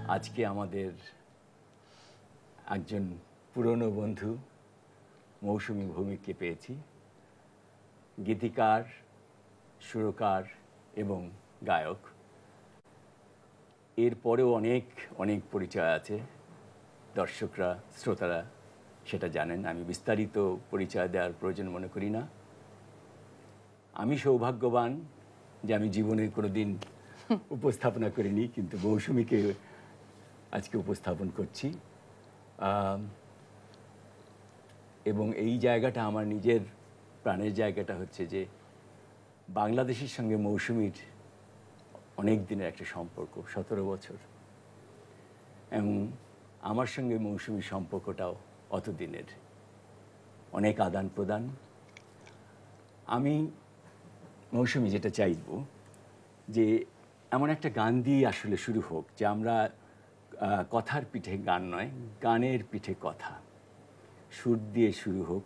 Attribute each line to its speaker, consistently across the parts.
Speaker 1: আজকে আমাদের একজন পুরনো বন্ধু মৌসুমী ভৌমিককে পেয়েছি। গীতিকার, সুরকার এবং গায়ক। এরপরেও অনেক অনেক পরিচয় আছে, দর্শকরা শ্রোতারা সেটা জানেন। আমি বিস্তারিত পরিচয় দেওয়ার প্রয়োজন মনে করি না। আমি সৌভাগ্যবান যে আমি জীবনে কোনো দিন উপস্থাপনা করিনি, কিন্তু মৌসুমীকে আজকে উপস্থাপন করছি। এবং এই জায়গাটা আমার নিজের প্রাণের জায়গাটা হচ্ছে যে বাংলাদেশের সঙ্গে মৌসুমীর অনেক দিনের একটা সম্পর্ক, 17 বছর, এবং আমার সঙ্গে মৌসুমীর সম্পর্কটাও অত দিনের, অনেক আদান প্রদান। আমি মৌসুমী যেটা চাইব যে এমন একটা গান দিয়ে আসলে শুরু হোক যে আমরা কথার পিঠে গান নয়, গানের পিঠে কথা, সুর দিয়ে শুরু হোক।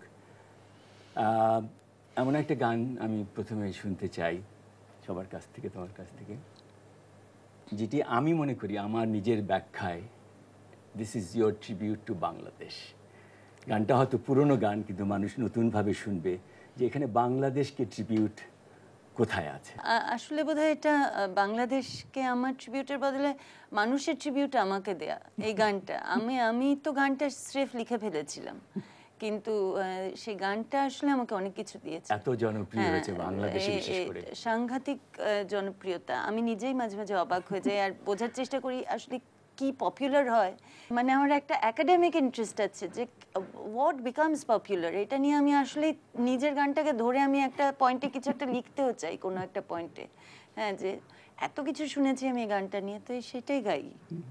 Speaker 1: এমন একটা গান আমি প্রথমে শুনতে চাই সবার কাছ থেকে, তোমার কাছ থেকে, যেটি আমি মনে করি আমার নিজের ব্যাখ্যায় this is your tribute to Bangladesh. গানটা হয়তো পুরনো গান, কিন্তু মানুষ নতুনভাবে শুনবে যে এখানে বাংলাদেশকে ট্রিবিউট কোথায় আছে।
Speaker 2: আসলে বোধহয় এটা বাংলাদেশকে আমার ট্রিবিউটের বদলে মানুষের ট্রিবিউট আমাকে দেয়া এই গানটা। আমি তো গানটা স্রেফ লিখে ফেলেছিলাম, কিন্তু সেই গানটা আসলে আমাকে অনেক কিছু দিয়েছে।
Speaker 1: এত জনপ্রিয় হয়েছে বাংলাদেশে, বিশেষ করে
Speaker 2: সাংঘাতিক জনপ্রিয়তা। আমি নিজেই মাঝে মাঝে অবাক হয়ে যাই আর বোঝার চেষ্টা করি আসলে কি পপুলার হয়। মানে আমার একটা একাডেমিক ইন্টারেস্ট আছে যে হোয়াট বিকামস পপুলার, এটা নিয়ে আমি আসলে নিজের গানটাকে ধরে আমি একটা পয়েন্টে কিছু একটা লিখতেও চাই, কোনো একটা পয়েন্টে। হ্যাঁ, যে এত কিছু শুনেছি আমি এই গানটা নিয়ে, তো সেটাই গাই।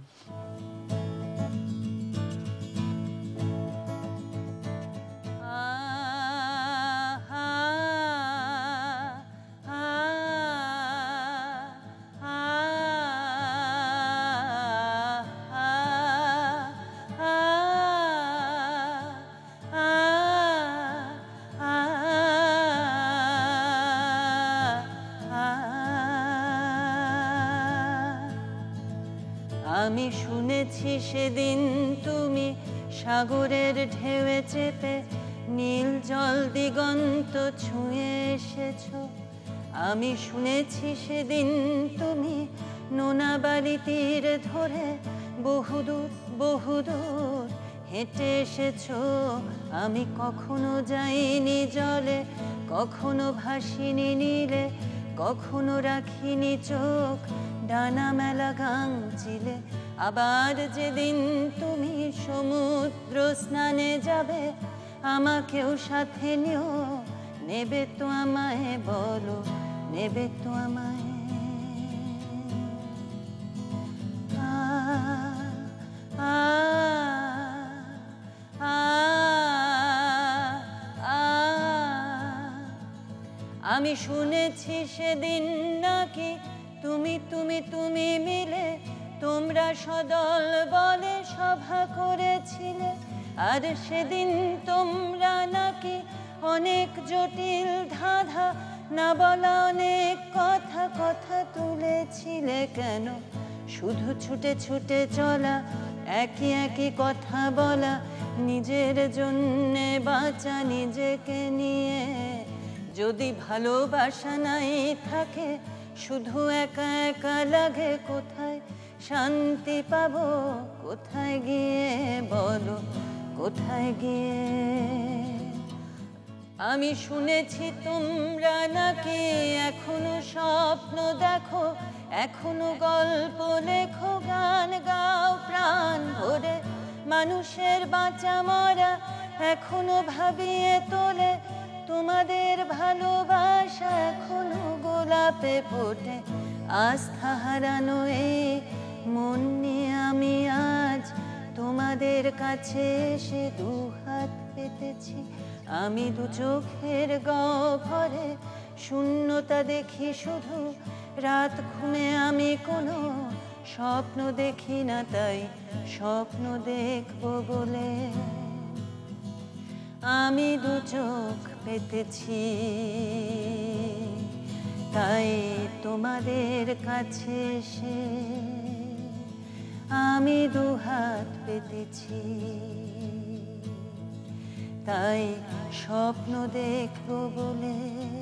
Speaker 2: আমি শুনেছি সেদিন তুমি সাগরের ঢেউয়ে চেপে নীল জল দিগন্ত ছুঁয়ে এসেছো। আমি শুনেছি সেদিন তুমি নোনা বালি তীর ধরে বহুদূর বহুদূর হেঁটে এসেছো। আমি কখনো যাইনি জলে, কখনো ভাসিনি নীলে, কখনো রাখিনি চোখ ডানা মেলা গাংচিলে। আবার যেদিন তুমি সমুদ্র স্নানে যাবে, আমাকেও সাথে নিও, নেবে তো আমায়, বলো নেবে তো আমায়। আমি শুনেছি সেদিন নাকি তুমি তুমি তুমি মিলে তোমরা সদল বলে সভা করেছিলে। আর সেদিন তোমরা নাকি অনেক জটিল ধাঁধা না বলা অনেক কথা কথা তুলেছিলে। কেন শুধু ছুটে ছুটে চলা, একই একই কথা বলা, নিজের জন্যে বাঁচা নিজেকে নিয়ে। যদি ভালোবাসা নাই থাকে, শুধু একা একা লাগে, কোথায় শান্তি পাবো, কোথায় গিয়ে, বলো কোথায় গিয়ে। আমি শুনেছি তোমরা নাকি এখনো স্বপ্ন দেখো, এখনো গল্প লেখো, গান গাও প্রাণ ভরে, মানুষের বাঁচা মরা এখনো ভাবিয়ে তোলে। তোমাদের ভালোবাসা এখনো গোলাপে ফোটে। আস্থা হারানো এই মন নিয়ে আমি আজ তোমাদের কাছে এসে দুহাত পেতেছি। আমি দু চোখের গহ্বরে শূন্যতা দেখি শুধু, রাত ঘুমে আমি কোনো স্বপ্ন দেখি না, তাই স্বপ্ন দেখবো বলে আমি দু চোখ পেতেছি। তাই তোমাদের কাছে এসে আমি আমি দুহাত পেতেছি, তাই স্বপ্ন দেখবো বলে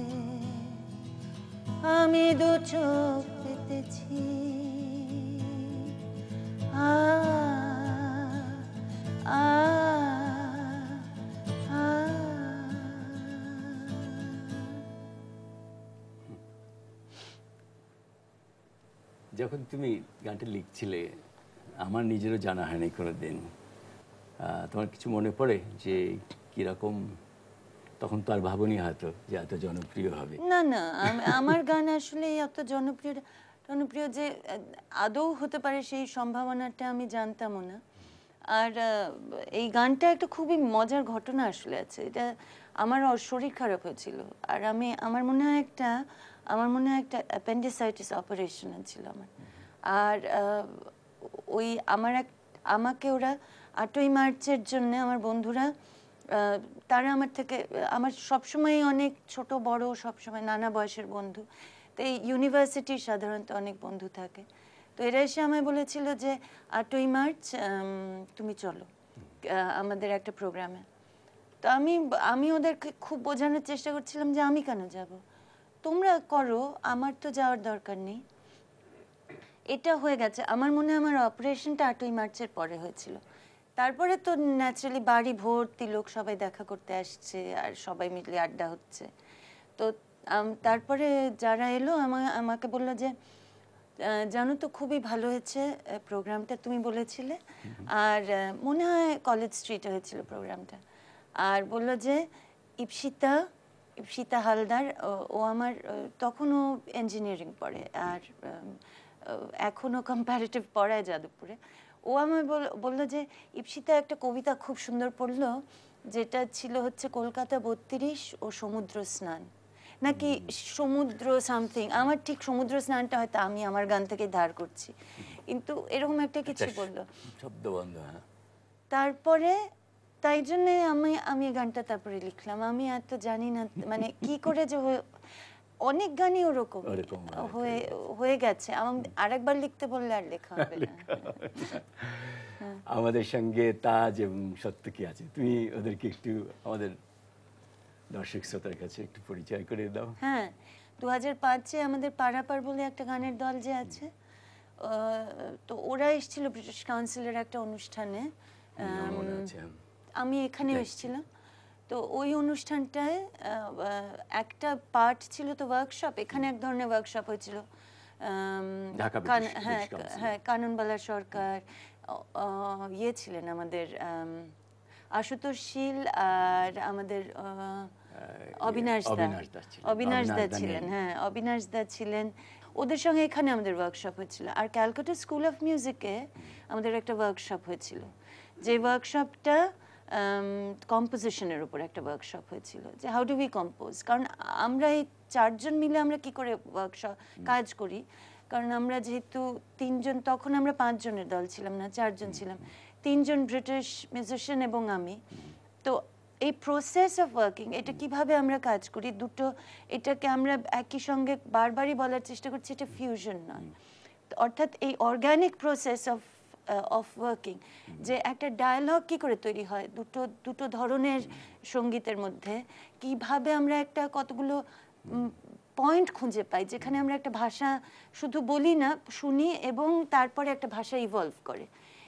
Speaker 2: আমি দু চোখ পেতেছি। আ আ আ
Speaker 1: যখন তুমি গানটা লিখছিলে আমার নিজেরও জানা হয়নি কোনোদিন, তোমার কিছু মনে পড়ে যে কিরকম? তখন তো আর ভাবনি হয়তো যে এত জনপ্রিয় হবে।
Speaker 2: না না, আমার গান আসলে এত জনপ্রিয় জনপ্রিয় যে আদৌ হতে পারে সেই সম্ভাবনাটা আমি জানতামও না। আর এই গানটা একটা খুবই মজার ঘটনা আসলে আছে। এটা আমার শরীর খারাপ হয়েছিল, আর আমার মনে হয় একটা অ্যাপেন্ডিসাইটিস অপারেশন ছিল আমার। আর ওই আমাকে ওরা 8ই মার্চের জন্য আমার বন্ধুরা, তারা আমার সবসময় অনেক ছোট বড় সবসময় নানা বয়সের বন্ধু, তো এই ইউনিভার্সিটির সাধারণত অনেক বন্ধু থাকে। তো এরা এসে আমায় বলেছিল যে 8ই মার্চ তুমি চলো আমাদের একটা প্রোগ্রামে। তো আমি ওদেরকে খুব বোঝানোর চেষ্টা করছিলাম যে আমি কেন যাব, তোমরা করো, আমার তো যাওয়ার দরকার নেই। এটা হয়ে গেছে। আমার মনে হয় আমার অপারেশনটা 8ই মার্চের পরে হয়েছিল। তারপরে তো ন্যাচারালি বাড়ি ভর্তি লোক, সবাই দেখা করতে আসছে আর সবাই মিলে আড্ডা হচ্ছে। তো তারপরে যারা এলো আমাকে বললো যে জানো তো খুবই ভালো হয়েছে প্রোগ্রামটা, তুমি বলেছিলে। আর মনে হয় কলেজ স্ট্রিটে হয়েছিল প্রোগ্রামটা। আর বললো যে ইপসিতা হালদার, ও আমার তখনও ইঞ্জিনিয়ারিং পড়ে আর এখনও কম্পারেটিভ পড়ায় যাদবপুরে। ও আমায় বললো যে ইপসিতা একটা কবিতা খুব সুন্দর পড়লো, যেটা ছিল হচ্ছে কলকাতা 32 ও সমুদ্র স্নান, নাকি সমুদ্র সামথিং। আমার ঠিক সমুদ্র স্নানটা হয়তো আমি আমার গান থেকে ধার করছি, কিন্তু এরকম একটা কিছু বললো
Speaker 1: শব্দবন্ধ।
Speaker 2: তারপরে তাই জন্য আমি গানটা তারপরে লিখলাম। আমি এত জানি না মানে কি করে যে অনেক গানই ওরকম হয়ে গেছে। আরেকবার লিখতে বললে আর লেখা হবে না।
Speaker 1: আমাদের সঙ্গে তাজ এবং সত্যকি আছে, তুমি ওদেরকে একটু আমাদের দর্শক শ্রোতার কাছে একটু পরিচয় করে দাও।
Speaker 2: হ্যাঁ, 2005-এ আমাদের পারাপার বলে একটা গানের দল যে আছে, তো ওরা এসেছিল ব্রিটিশ কাউন্সিলের একটা অনুষ্ঠানে, আমি এখানে এসেছিলাম। তো ওই অনুষ্ঠানটায় একটা পার্ট ছিল তো ওয়ার্কশপ, এখানে এক ধরনের ওয়ার্কশপ হয়েছিল। হ্যাঁ, কাননবালা সরকার ছিলেন আমাদের, আশুতোষ শীল আর আমাদের অবিনাশ দা ছিলেন। হ্যাঁ, অবিনাশ দা ছিলেন। ওদের সঙ্গে এখানে আমাদের ওয়ার্কশপ হয়েছিল। আর ক্যালকাটা স্কুল অফ মিউজিকে আমাদের একটা ওয়ার্কশপ হয়েছিল, যে ওয়ার্কশপটা কম্পোজিশনের উপর একটা ওয়ার্কশপ হয়েছিল, যে হাউ ডু উই কম্পোজ। কারণ আমরা এই 4 জন মিলে আমরা কি করে ওয়ার্কশপ কাজ করি, কারণ আমরা যেহেতু 3 জন, তখন আমরা 5 জনের দল ছিলাম না, 4 জন ছিলাম, 3 জন ব্রিটিশ মিউজিশিয়ান এবং আমি। তো এই প্রসেস অফ ওয়ার্কিং, এটা কিভাবে আমরা কাজ করি দুটো, এটাকে আমরা একই সঙ্গে বারবারই বলার চেষ্টা করছি, এটা ফিউশন নয়। অর্থাৎ এই অর্গানিক প্রসেস অফ ওয়ার্কিং, যে একটা ডায়ালগ কি করে তৈরি হয় দুটো ধরনের সঙ্গীতের মধ্যে, কিভাবে আমরা একটা কতগুলো পয়েন্ট খুঁজে পাই যেখানে আমরা একটা ভাষা শুধু বলি না, শুনি এবং তারপরে একটা ভাষা ইভলভ করে।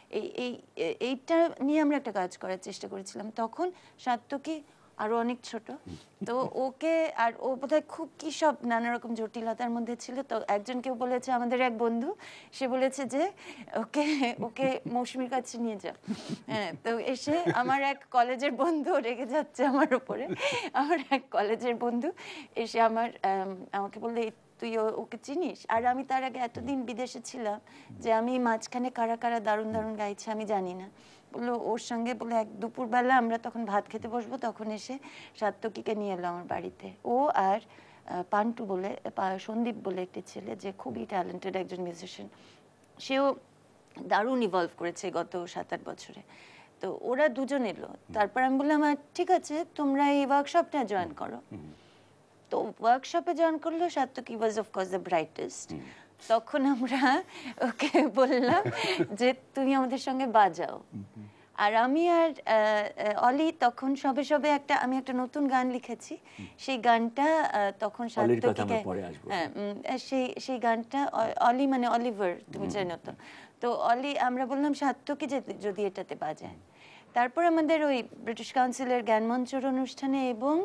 Speaker 2: এইটা নিয়ে আমরা একটা কাজ করার চেষ্টা করেছিলাম। তখন সাত্যকী আরো অনেক ছোট, তো ওকে, আর ও বোধহয় খুব কি সব নানা রকম জটিলতার মধ্যে ছিল। তো একজন কেউ বলেছে, আমাদের এক বন্ধু, সে বলেছে যে ওকে মৌসুমীর কাছে নিয়ে যাও। হ্যাঁ, তো এসে আমার এক কলেজের বন্ধু, রেগে যাচ্ছে আমার উপরে, আমার এক কলেজের বন্ধু এসে আমাকে বললে, তুই ওকে চিনিস? আর আমি তার আগে এতদিন বিদেশে ছিলাম যে আমি মাঝখানে কারা কারা দারুণ দারুণ গাইছে আমি জানি না। বললো ওর সঙ্গে, বলে এক দুপুরবেলা আমরা তখন ভাত খেতে বসবো, তখন এসে সাত্যকীকে নিয়ে এলো আমার বাড়িতে। ও আর পান্টু বলে, সন্দীপ বলে একটি ছেলে, যে খুবই ট্যালেন্টেড একজন মিউজিশিয়ান, সেও দারুণ ইভলভ করেছে গত 7-8 বছরে। তো ওরা দুজন এলো। তারপর আমি বললাম, ঠিক আছে তোমরা এই ওয়ার্কশপটা জয়েন করো। তো ওয়ার্কশপে জয়েন করলো। Satyaki was of course the brightest. তখন আমরা ওকে বললাম যে তুমি আমাদের সঙ্গে বাজাও। আর আমি আর অলি তখন সবে সবে আমি একটা নতুন গান লিখেছি, সেই গানটা তখন সাত্যকীকে, সেই গানটা অলি মানে অলিভার, তুমি জানো তো। তো অলি আমরা বললাম সাত্যকী যদি এটাতে বাজায়। তারপর আমাদের ওই ব্রিটিশ কাউন্সিলের জ্ঞানমঞ্চের অনুষ্ঠানে এবং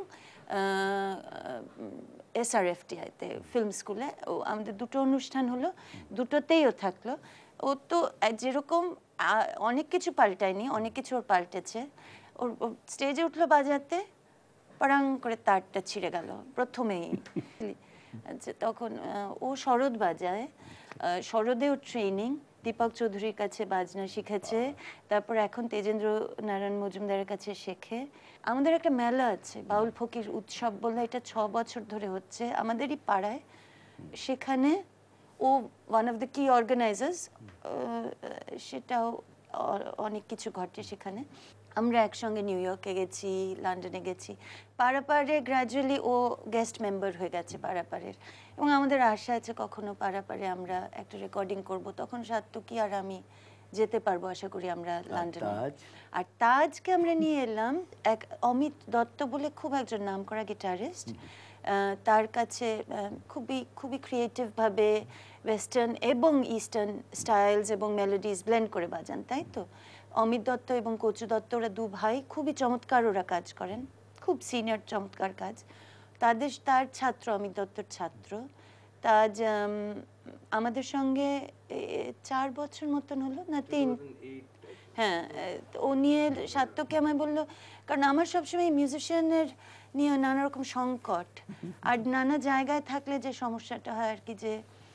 Speaker 2: SRFTIতে ফিল্ম স্কুলে আমাদের দুটো অনুষ্ঠান হলো, দুটোতেই ও থাকলো। ও তো যেরকম অনেক কিছু পাল্টায়নি, অনেক কিছু ওর পাল্টেছে। ওর স্টেজে উঠলো বাজাতে, পড়াং করে তারটা ছিঁড়ে গেল প্রথমেই। তখন ও সরোদ বাজায়, সরোদেও ট্রেনিং, দীপক চৌধুরীর কাছে বাজনা শিখেছে, তারপর এখন তেজেন্দ্র নারায়ণ মজুমদারের কাছে শেখে। আমাদের একটা মেলা আছে বাউল ফকির উৎসব বলে, এটা 6 বছর ধরে হচ্ছে আমাদেরই পাড়ায়। সেখানে ও ওয়ান অফ দ্য কি অর্গানাইজার্স, সেটাও অনেক কিছু ঘটে সেখানে। আমরা একসঙ্গে নিউ ইয়র্কে গেছি, লন্ডনে গেছি। পাড়াপাড়ে গ্র্যাজুয়ালি ও গেস্ট মেম্বার হয়ে গেছে পাড়াপাড়ের, এবং আমাদের আশা আছে কখনো পাড়াপাড়ে আমরা একটা রেকর্ডিং করব, তখন সাত্যকী আর আমি যেতে পারবো আশা করি আমরা লন্ডনে। আর তাজকে আমরা নিয়ে এলাম এক অমিত দত্ত বলে খুব একজন নামকরা গিটারিস্ট, তার কাছে খুবই ক্রিয়েটিভভাবে ওয়েস্টার্ন এবং ইস্টার্ন স্টাইলস এবং মেলোডিজ ব্লেন্ড করে বাজান, তাই তো। অমিত দত্ত এবং কচু দত্ত ওরা দু ভাই, খুবই চমৎকার ওরা কাজ করেন, খুব সিনিয়র চমৎকার কাজ। তার ছাত্র, অমিত দত্তর ছাত্র তাজ আমাদের সঙ্গে 4 বছর মতন হলো না 3, হ্যাঁ। ও নিয়ে সাত্যকী আমায় বললো, কারণ আমার সবসময় মিউজিশিয়ানের নিয়ে নানা রকম সংকট, আর নানা জায়গায় থাকলে যে সমস্যাটা হয় আর কি, যে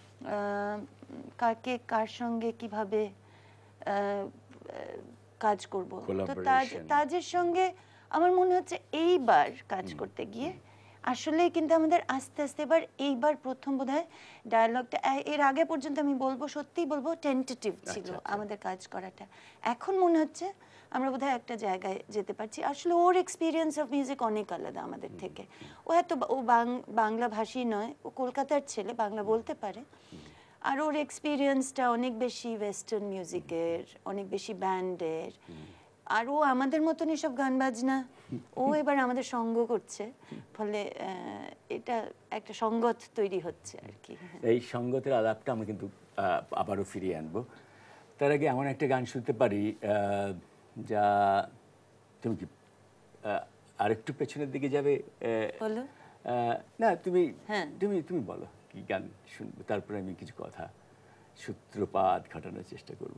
Speaker 2: কার সঙ্গে কিভাবে কাজ করব। তো তাজের সঙ্গে আমার মনে হচ্ছে এইবার কাজ করতে গিয়ে আসলে কিন্তু আমাদের আস্তে আস্তে এইবার প্রথম বোধহয় ডায়ালগটা, এর আগে পর্যন্ত আমি বলবো, সত্যিই বলবো টেন্টেটিভ ছিল আমাদের কাজ করাটা। এখন মনে হচ্ছে আমরা বোধহয় একটা জায়গায় যেতে পারছি। আসলে ওর এক্সপিরিয়েন্স অফ মিউজিক অনেক আলাদা আমাদের থেকে। ও বাংলা ভাষী নয়, ও কলকাতার ছেলে, বাংলা বলতে পারে। আর ওর এক্সপিরিয়েন্সটা অনেক বেশি ওয়েস্টার্ন মিউজিকের, অনেক বেশি ব্যান্ডের। আর ও আমাদের মতন এসব গান বাজনা ও এবার আমাদের সঙ্গ করছে, ফলে এটা একটা সঙ্গত তৈরি হচ্ছে আর কি।
Speaker 1: এই সঙ্গতের আলাপটা আমরা কিন্তু আবারও ফিরিয়ে আনবো। তার আগে এমন একটা গান শুনতে পারি যা, তুমি কি আরেকটু পেছনের দিকে যাবে?
Speaker 2: বলো
Speaker 1: না, তুমি বলো কি গান শুনবো, তারপরে আমি কিছু কথা সূত্রপাত ঘটানোর চেষ্টা করব।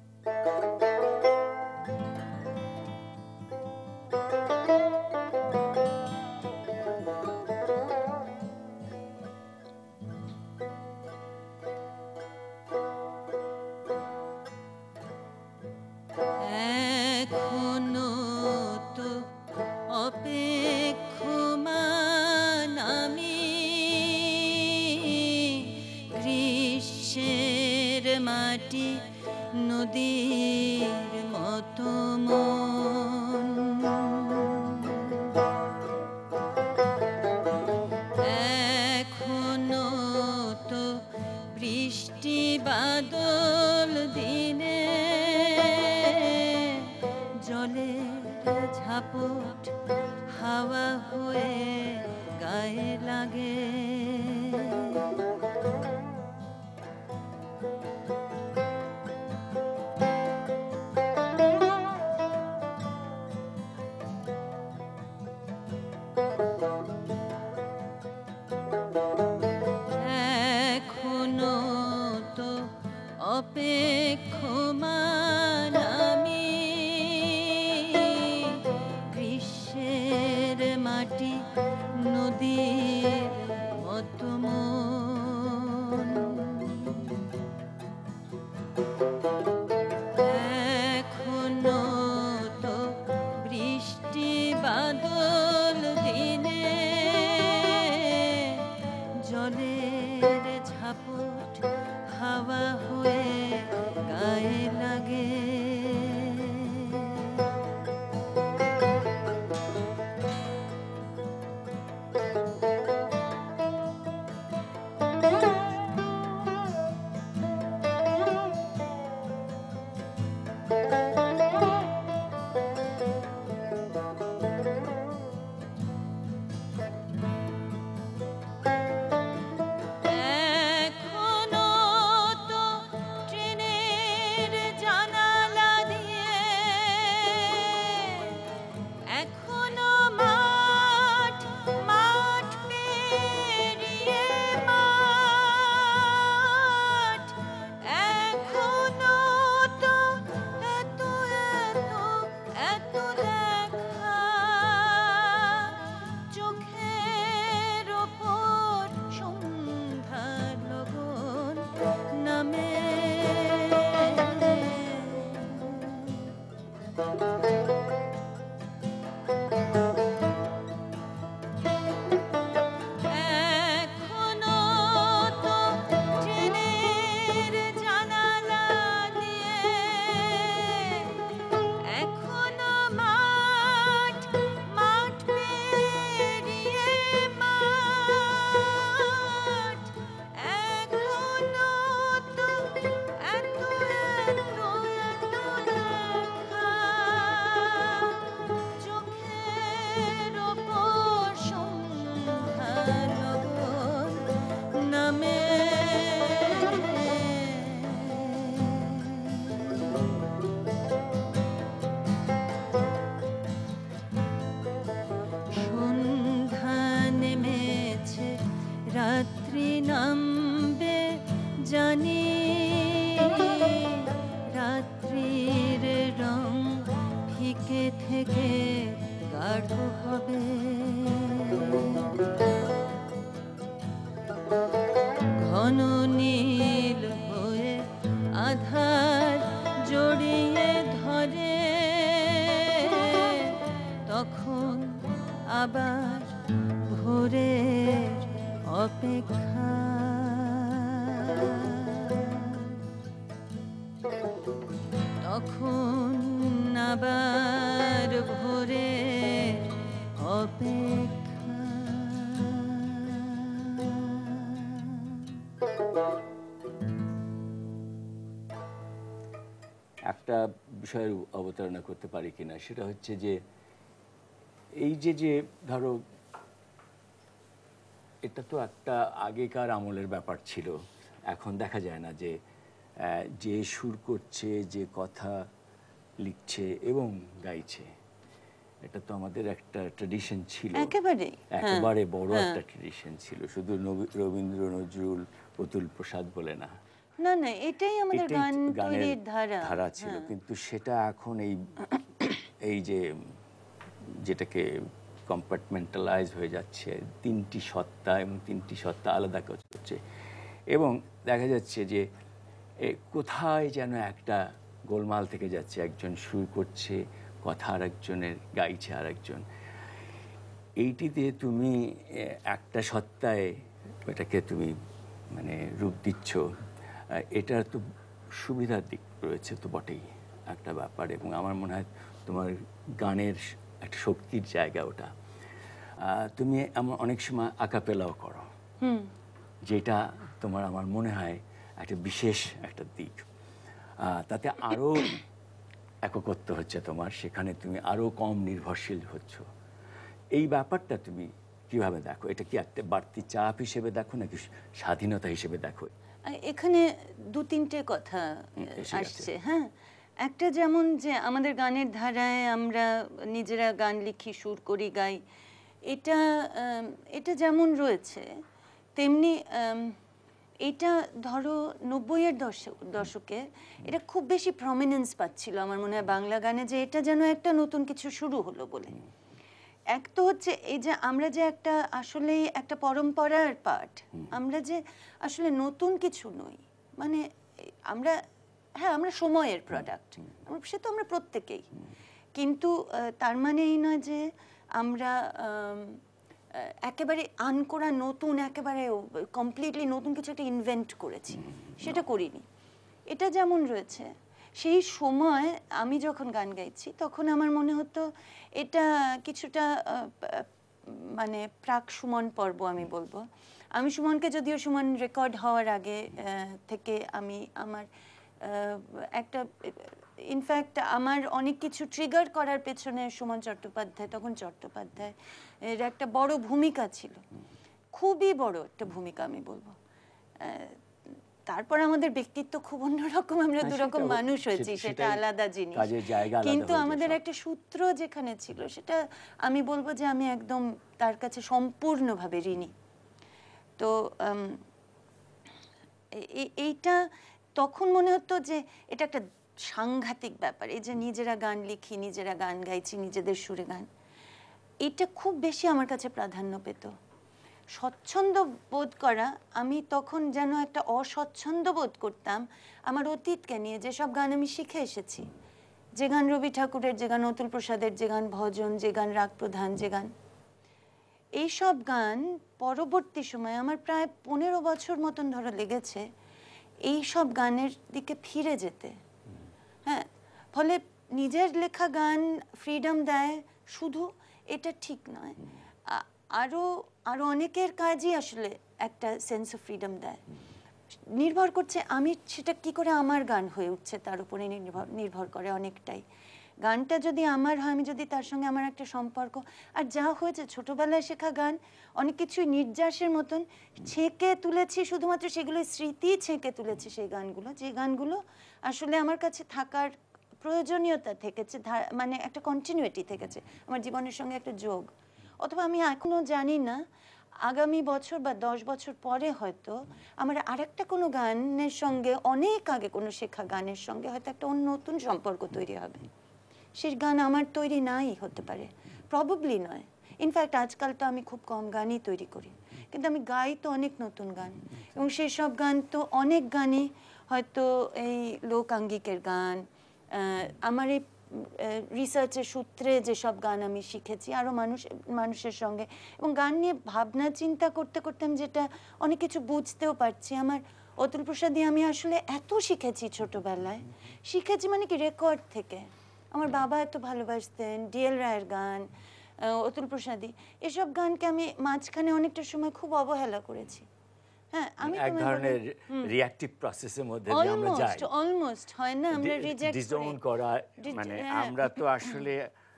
Speaker 2: নদীর মতো মন, এখনো তো বৃষ্টি বাদল দিনে জলের ঝাপট হাওয়া হয়ে গায়ে লাগে। অপেক্ষমান আমি গ্রীষ্মের মাটি নদীর মতো মন, এখনো তো বৃষ্টি বাদল দিনে জলের ঝাপট হাওয়া হয়ে গায়ে লাগে। আধার জড়িয়ে ধরে তখন আবার ভোরের অপেক্ষা তখন আবার ভোরের অপেক্ষা
Speaker 1: একটা বিষয়ের অবতারণা করতে পারি কিনা সেটা হচ্ছে যে এই যে ধরো এটা তো একটা আগেকার আমলের ব্যাপার ছিল, এখন দেখা যায় না যে যে সুর করছে, যে কথা লিখছে এবং গাইছে, এটা তো আমাদের একটা ট্র্যাডিশন ছিল, একেবারে বড় একটা ট্র্যাডিশন ছিল, শুধু রবীন্দ্র নজরুল অতুল প্রসাদ বলে না,
Speaker 2: না না এটাই আমাদের গান তৈরির ধারা
Speaker 1: ছিল। কিন্তু সেটা এখন এই যে যেটাকে কম্পার্টমেন্টালাইজ হয়ে যাচ্ছে, তিনটি সত্তা এবং তিনটি সত্তা আলাদা কাজ করছে এবং দেখা যাচ্ছে যে কোথায় যেন একটা গোলমাল থেকে যাচ্ছে, একজন সুর করছে, কথা আরেকজনের, গাইছে আরেকজন। এইটিতে তুমি একটা সত্তায় এটাকে তুমি মানে রূপ দিচ্ছ, এটার তো সুবিধার দিক রয়েছে তো বটেই একটা ব্যাপার। এবং আমার মনে হয় তোমার গানের একটা শক্তির জায়গা ওটা। তুমি অনেক সময় আকাপেলাও করো, যেটা তোমার আমার মনে হয় একটা বিশেষ একটা দিক। তাতে আরও একত্ব হচ্ছে তোমার, সেখানে তুমি আরও কম নির্ভরশীল হচ্ছ। এই ব্যাপারটা তুমি কিভাবে দেখো? এটা কি একটা বাড়তি চাপ হিসেবে দেখো নাকি স্বাধীনতা হিসেবে দেখো?
Speaker 2: এখানে দু তিনটে কথা আসছে। হ্যাঁ, একটা যেমন যে আমাদের গানের ধারায় আমরা নিজেরা গান লিখি, সুর করি, গাই, এটা যেমন রয়েছে তেমনি এটা ধরো 90-এর দশকে এটা খুব বেশি প্রমিনেন্স পাচ্ছিল আমার মনে হয় বাংলা গানে, যে এটা যেন একটা নতুন কিছু শুরু হলো বলে। এক তো হচ্ছে এই যে আমরা যে একটা আসলেই একটা পরম্পরার পার্ট, আমরা যে আসলে নতুন কিছু নই, মানে আমরা আমরা সময়ের প্রোডাক্ট, সে তো আমরা প্রত্যেকেই, কিন্তু তার মানে এই নয় যে আমরা একেবারে আনকোরা নতুন, একেবারে কমপ্লিটলি নতুন কিছু একটা ইনভেন্ট করেছি, সেটা করিনি। এটা যেমন রয়েছে, সেই সময় আমি যখন গান গাইছি তখন আমার মনে হতো এটা কিছুটা মানে প্রাক সুমন পর্ব আমি বলবো। আমি সুমনকে, যদিও সুমন রেকর্ড হওয়ার আগে থেকে আমি আমার একটা ইনফ্যাক্ট আমার অনেক কিছু ট্রিগার করার পেছনে সুমন চট্টোপাধ্যায়, তখন চট্টোপাধ্যায় এর একটা বড় ভূমিকা ছিল, খুবই বড় একটা ভূমিকা আমি বলবো। তারপর আমাদের ব্যক্তিত্ব খুব অন্যরকম, আমরা দুরকম মানুষ হয়েছি, সেটা আলাদা জিনিস, কিন্তু আমাদের একটা সূত্র যেখানে ছিল সেটা আমি বলবো যে আমি একদম তার কাছে সম্পূর্ণভাবে ঋণী। তো এইটা তখন মনে হতো যে এটা একটা সাংঘাতিক ব্যাপার, এই যে নিজেরা গান লিখি, নিজেরা গান গাইছি, নিজেদের সুরে গান, এটা খুব বেশি আমার কাছে প্রাধান্য পেত। স্বচ্ছন্দ বোধ করা, আমি তখন যেন একটা অস্বচ্ছন্দ বোধ করতাম আমার অতীতকে নিয়ে, যেসব গান আমি শিখে এসেছি, যে গান রবি ঠাকুরের, যে গান অতুল প্রসাদের, যে গান ভজন, যে গান রাগ প্রধান, যে গান, এইসব গান পরবর্তী সময়ে আমার প্রায় 15 বছর মতন ধরে লেগেছে এই সব গানের দিকে ফিরে যেতে। হ্যাঁ, ফলে নিজের লেখা গান ফ্রিডম দেয় শুধু, এটা ঠিক নয়, আরো অনেকের কাজই আসলে একটা সেন্স অফ ফ্রিডম দেয়। নির্ভর করছে আমি সেটা কি করে আমার গান হয়ে উঠছে তার উপরে নির্ভর করে অনেকটাই। গানটা যদি আমার হয়, আমি যদি তার সঙ্গে আমার একটা সম্পর্ক, আর যা হয়েছে ছোটবেলায় শেখা গান অনেক কিছুই নির্যাসের মতন ছেঁকে তুলেছি, শুধুমাত্র সেগুলো স্মৃতি ছেঁকে তুলেছি, সেই গানগুলো, যে গানগুলো আসলে আমার কাছে থাকার প্রয়োজনীয়তা থেকেছে, মানে একটা কন্টিনিউটি থেকেছে আমার জীবনের সঙ্গে একটা যোগ। অথবা আমি এখনো জানি না আগামী বছর বা 10 বছর পরে হয়তো আমার আরেকটা কোনো গানের সঙ্গে, অনেক আগে কোনো শেখা গানের সঙ্গে হয়তো একটা অন্য নতুন সম্পর্ক তৈরি হবে। সেই গান আমার তৈরি নাই হতে পারে, প্রবাবলি নয়। ইনফ্যাক্ট আজকাল তো আমি খুব কম গানই তৈরি করি, কিন্তু আমি গাই তো অনেক নতুন গান, এবং সেই সব গান তো অনেক গানই হয়তো এই লোকাঙ্গিকের গান, আমার এই রিসার্চের সূত্রে যেসব গান আমি শিখেছি আরও মানুষের সঙ্গে, এবং গান নিয়ে ভাবনা চিন্তা করতে করতে আমি যেটা অনেক কিছু বুঝতেও পারছি। আমার অতুল প্রসাদী আমি আসলে এত শিখেছি ছোটবেলায়, শিখেছি মানে কি রেকর্ড থেকে। আমার বাবা এত ভালোবাসতেন ডিএল রায়ের গান, অতুল প্রসাদী, এসব গানকে আমি মাঝখানে অনেকটা সময় খুব অবহেলা করেছি। হ্যাঁ, আমি
Speaker 1: এক ধরনের রিঅ্যাকটিভ প্রসেসের মধ্যে দিয়ে আমরা যাই,
Speaker 2: অলমোস্ট হয় না, আমরা রিজেক্ট
Speaker 1: ডিসওন করা, মানে আমরা তো আসলে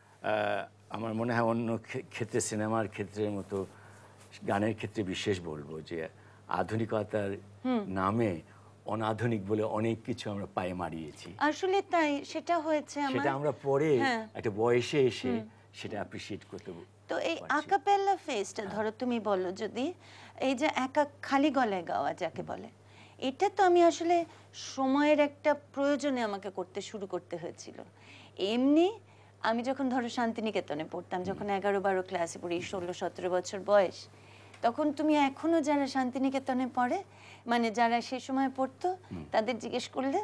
Speaker 1: আমার মনে হয় অন্য ক্ষেত্রে, সিনেমার ক্ষেত্রের মতো গানের ক্ষেত্রে বিশেষ বলবো যে আধুনিকতার নামে অনাধুনিক বলে অনেক কিছু আমরা পায়ে মারিয়েছি।
Speaker 2: আসলে তাই, সেটা হয়েছে আমার,
Speaker 1: সেটা আমরা পরে একটা বয়সে এসে সেটা অ্যাপ্রিশিয়েট করতে।
Speaker 2: তো এই আকাপেল্লা ফেসটা ধরো তুমি বলো, যদি এই যে একা খালি গলায় গাওয়া যাকে বলে, এটা তো আমি আসলে সময়ের একটা প্রয়োজনে আমাকে শুরু করতে হয়েছিল। এমনি আমি যখন ধরো শান্তিনিকেতনে পড়তাম, যখন 11-12 ক্লাসে পড়ি, 16-17 বছর বয়স, তখন তুমি এখনো যারা শান্তিনিকেতনে পড়ে, মানে যারা সেই সময় পড়তো, তাদের জিজ্ঞেস করলে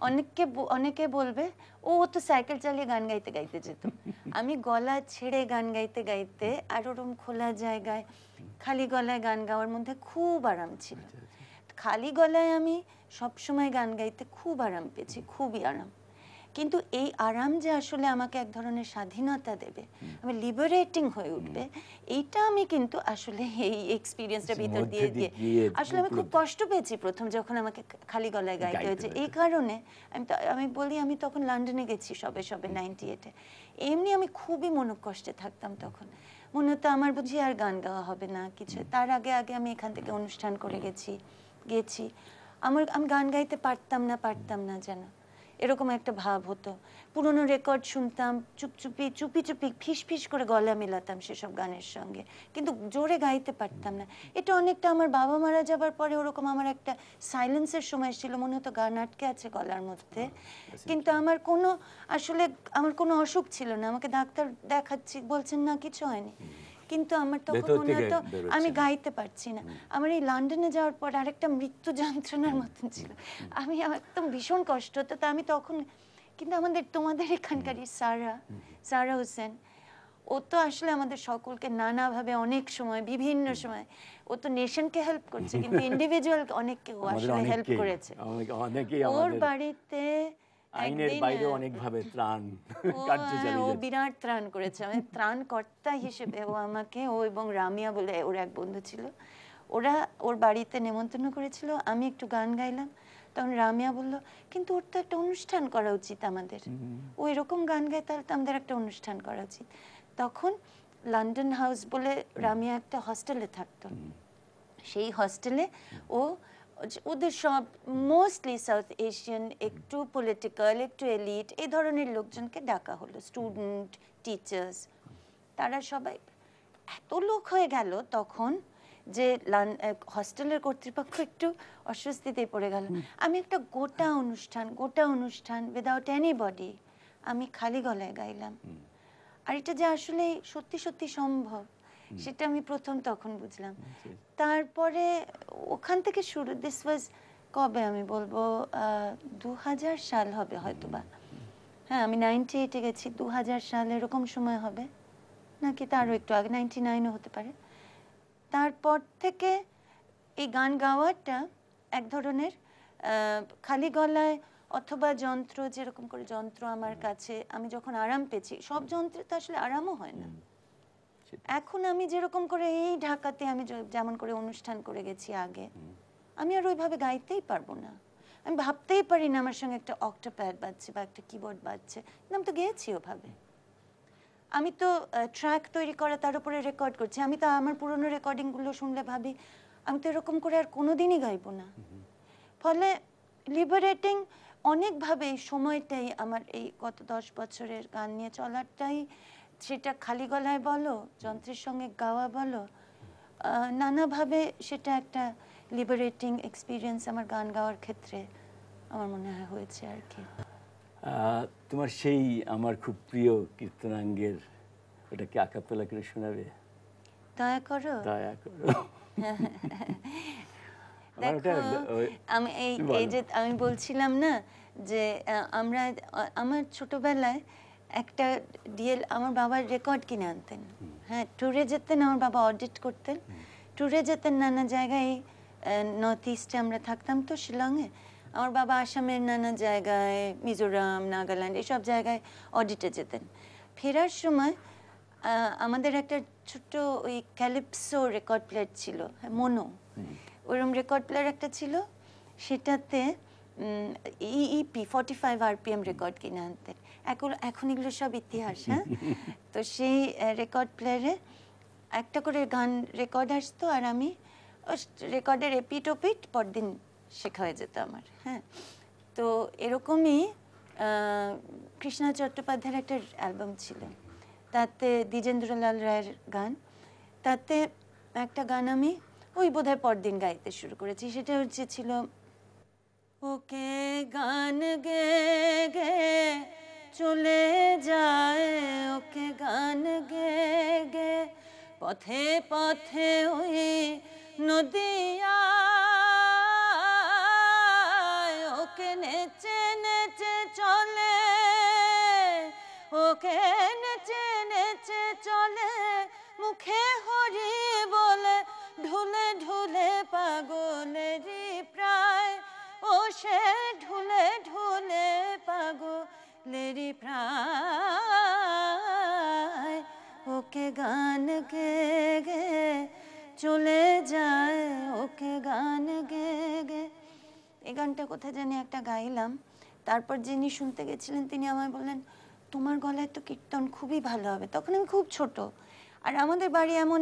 Speaker 2: অনেকে বলবে ও তো সাইকেল চালিয়ে গান গাইতে গাইতে যেত। আমি গলা ছেড়ে গান গাইতে গাইতে আর ওরকম খোলা জায়গায় খালি গলায় গান গাওয়ার মধ্যে খুব আরাম ছিল। খালি গলায় আমি সবসময় গান গাইতে খুব আরাম পেয়েছি, খুবই আরাম। কিন্তু এই আরাম যে আসলে আমাকে এক ধরনের স্বাধীনতা দেবে, আমি লিবারেটিং হয়ে উঠবে, এইটা আমি কিন্তু আসলে এই এক্সপিরিয়েন্সটা ভিতর দিয়ে আসলে আমি খুব কষ্ট পেয়েছি প্রথম যখন আমাকে খালি গলায় গাইতে হয়েছে। এই কারণে আমি বলি, আমি তখন লন্ডনে গেছি সবে 98-এ। এমনি আমি খুবই মনোকষ্টে থাকতাম তখন, মনে হতো আমার বুঝি আর গান গাওয়া হবে না কিছু। তার আগে আমি এখান থেকে অনুষ্ঠান করে গেছি, আমি গান গাইতে পারতাম না যেন এরকম একটা ভাব হতো। পুরনো রেকর্ড শুনতাম, চুপি ফিস করে গলা মেলাতাম সেসব গানের সঙ্গে, কিন্তু জোরে গাইতে পারতাম না। এটা অনেকটা আমার বাবা মারা যাবার পরে ওরকম আমার একটা সাইলেন্সের সময় ছিল, মনে হতো গান আটকে আছে গলার মধ্যে। কিন্তু আমার কোনো অসুখ ছিল না, আমাকে ডাক্তার দেখাচ্ছি, বলছেন না কিছু হয়নি, কিন্তু আমার তখন মনে হতো আমি গাইতে পারছি না। আমার এই লন্ডনে যাওয়ার পর আরেকটা মৃত্যু যন্ত্রণার মতন ছিল, আমার একদম ভীষণ কষ্ট হতো। তা আমি তখন, কিন্তু তোমাদের এখানকারই সারা হোসেন, ও তো আসলে আমাদের সকলকে নানাভাবে অনেক সময় বিভিন্ন সময়, ও তো নেশনকে হেল্প করছে, কিন্তু ইন্ডিভিজুয়াল অনেককে ও আসলে হেল্প করেছে। ওর বাড়িতে
Speaker 1: আইনের বাইরে অনেকভাবে ত্রাণ কার্য চালিয়ে
Speaker 2: ও বিরাট ত্রাণ করেছে, আমি ত্রাণকর্তা হিসেবে ও আমাকে, ও এবং রামিয়া বলে ওর এক বন্ধু ছিল, ওরা ওর বাড়িতে নেমন্তন্ন করেছিল, আমি একটু গান গাইলাম। তখন রামিয়া বলল, কিন্তু ওর তো একটা অনুষ্ঠান করা উচিত আমাদের, ও এরকম গান গায়, তাহলে তো আমাদের একটা অনুষ্ঠান করা উচিত। তখন লন্ডন হাউস বলে রামিয়া একটা হস্টেলে থাকতো, সেই হস্টেলে ওদের সব মোস্টলি সাউথ এশিয়ান, একটু পলিটিক্যাল, একটু এলিট, এই ধরনের লোকজনকে ডাকা হলো, স্টুডেন্ট, টিচার্স, তারা সবাই এত লোক হয়ে গেল তখন যে হস্টেলের কর্তৃপক্ষ একটু অস্বস্তিতে পড়ে গেল। আমি একটা গোটা অনুষ্ঠান উইদাউট এনিবডি আমি খালি গলায় গাইলাম, আর এটা যে আসলে সত্যি সম্ভব সেটা আমি প্রথম তখন বুঝলাম। তারপরে ওখান থেকে শুরু, দিস ওয়াজ কবে আমি বলবো 2000 সাল হবে হয়তোবা, হ্যাঁ আমি 98-এ গেছি, 2000 সাল এরকম সময় হবে নাকি তারও একটু আগে, 99-ও হতে পারে। তারপর থেকে এই গান গাওয়াটা এক ধরনের খালি গলায় অথবা যন্ত্র, যেরকম করে যন্ত্র আমার কাছে, আমি যখন আরাম পেয়েছি, সব যন্ত্রে তো আসলে আরামও হয় না। এখন আমি যেরকম করে এই ঢাকাতে আমি যেমন করে অনুষ্ঠান করে গেছি আগে, আমি আর ওইভাবে গাইতেই পারবো না, আমি ভাবতেই পারি না আমার সঙ্গে একটা অক্টোপ্যাড বাজছে বা একটা কিবোর্ড বাজছে, আমি তো গেয়েছি ওভাবে। আমি তো ট্র্যাক তৈরি করা, তার উপরে রেকর্ড করছি, আমি তো আমার পুরনো রেকর্ডিংগুলো শুনলে ভাবি আমি তো এরকম করে আর কোনোদিনই গাইবো না। ফলে লিবারেটিং অনেকভাবে এই সময়টাই আমার, এই গত 10 বছরের গান নিয়ে চলারটাই, সেটা খালি গলায় বলো, যন্ত্রের সঙ্গে গাওয়া বলো, নানাভাবে সেটা একটা লিবারেটিং এক্সপিরিয়েন্স আমার গান গাওয়ার ক্ষেত্রে আমার মনে হয় হয়েছে আর কি।
Speaker 1: তোমার সেই আমার খুব প্রিয় কীর্তনাঙ্গের, ওটা কি আকাপেলা করে শোনাবে?
Speaker 2: দয়া করো। দেখো আমি এই যে আমি বলছিলাম না যে আমরা আমার ছোটবেলায় একটা আমার বাবার রেকর্ড কিনে আনতেন। হ্যাঁ, ট্যুরে যেতেন, আমার বাবা অডিট করতেন, ট্যুরে যেতেন নানা জায়গায়। নর্থ ইস্টে আমরা থাকতাম তো শিলংয়ে, আমার বাবা আসামের নানা জায়গায়, মিজোরাম, নাগাল্যান্ড, এসব জায়গায় অডিটে যেতেন। ফেরার সময় আমাদের একটা ছোট্ট ওই ক্যালিপসো রেকর্ড প্লেয়ার ছিল, মোনো, ওরকম রেকর্ড প্লেয়ার একটা ছিল, সেটাতে ইপি 45 RPM রেকর্ড কিনে আনতেন। এখন এগুলো সব ইতিহাস। হ্যাঁ, তো সেই রেকর্ড প্লেয়ারে একটা করে গান রেকর্ড আসতো, আর আমি রেকর্ডের এপিট ওপিট পরদিন শেখা হয়ে যেত আমার। হ্যাঁ, তো এরকমই কৃষ্ণা চট্টোপাধ্যায়ের একটা অ্যালবাম ছিল, তাতে দ্বিজেন্দ্রলাল রায়ের গান, তাতে একটা গান আমি ওই বোধহয় পরদিন গাইতে শুরু করেছি। সেটা হচ্ছে ছিল, ওকে গান গে গে চলে যায়, ওকে গান গে গে পথে পথে ওই নদিয়া, ওকে নেচে নেচে চলে, ওকে নেচে নেচে চলে, মুখে হরি বলে ঢুলে ঢুলে পাগলেরই প্রায়, ও সে ঢুলে ঢুলে পাগলেরই প্রায়, ওকে গান গে গে চলে যায়, ওকে গান গে গে। এই গানটা কোথায় জানি একটা গাইলাম, তারপর যিনি শুনতে গেছিলেন তিনি আমায় বললেন, তোমার গলায় তো কীর্তন খুবই ভালো হবে। তখন আমি খুব ছোট, আর আমাদের বাড়ি এমন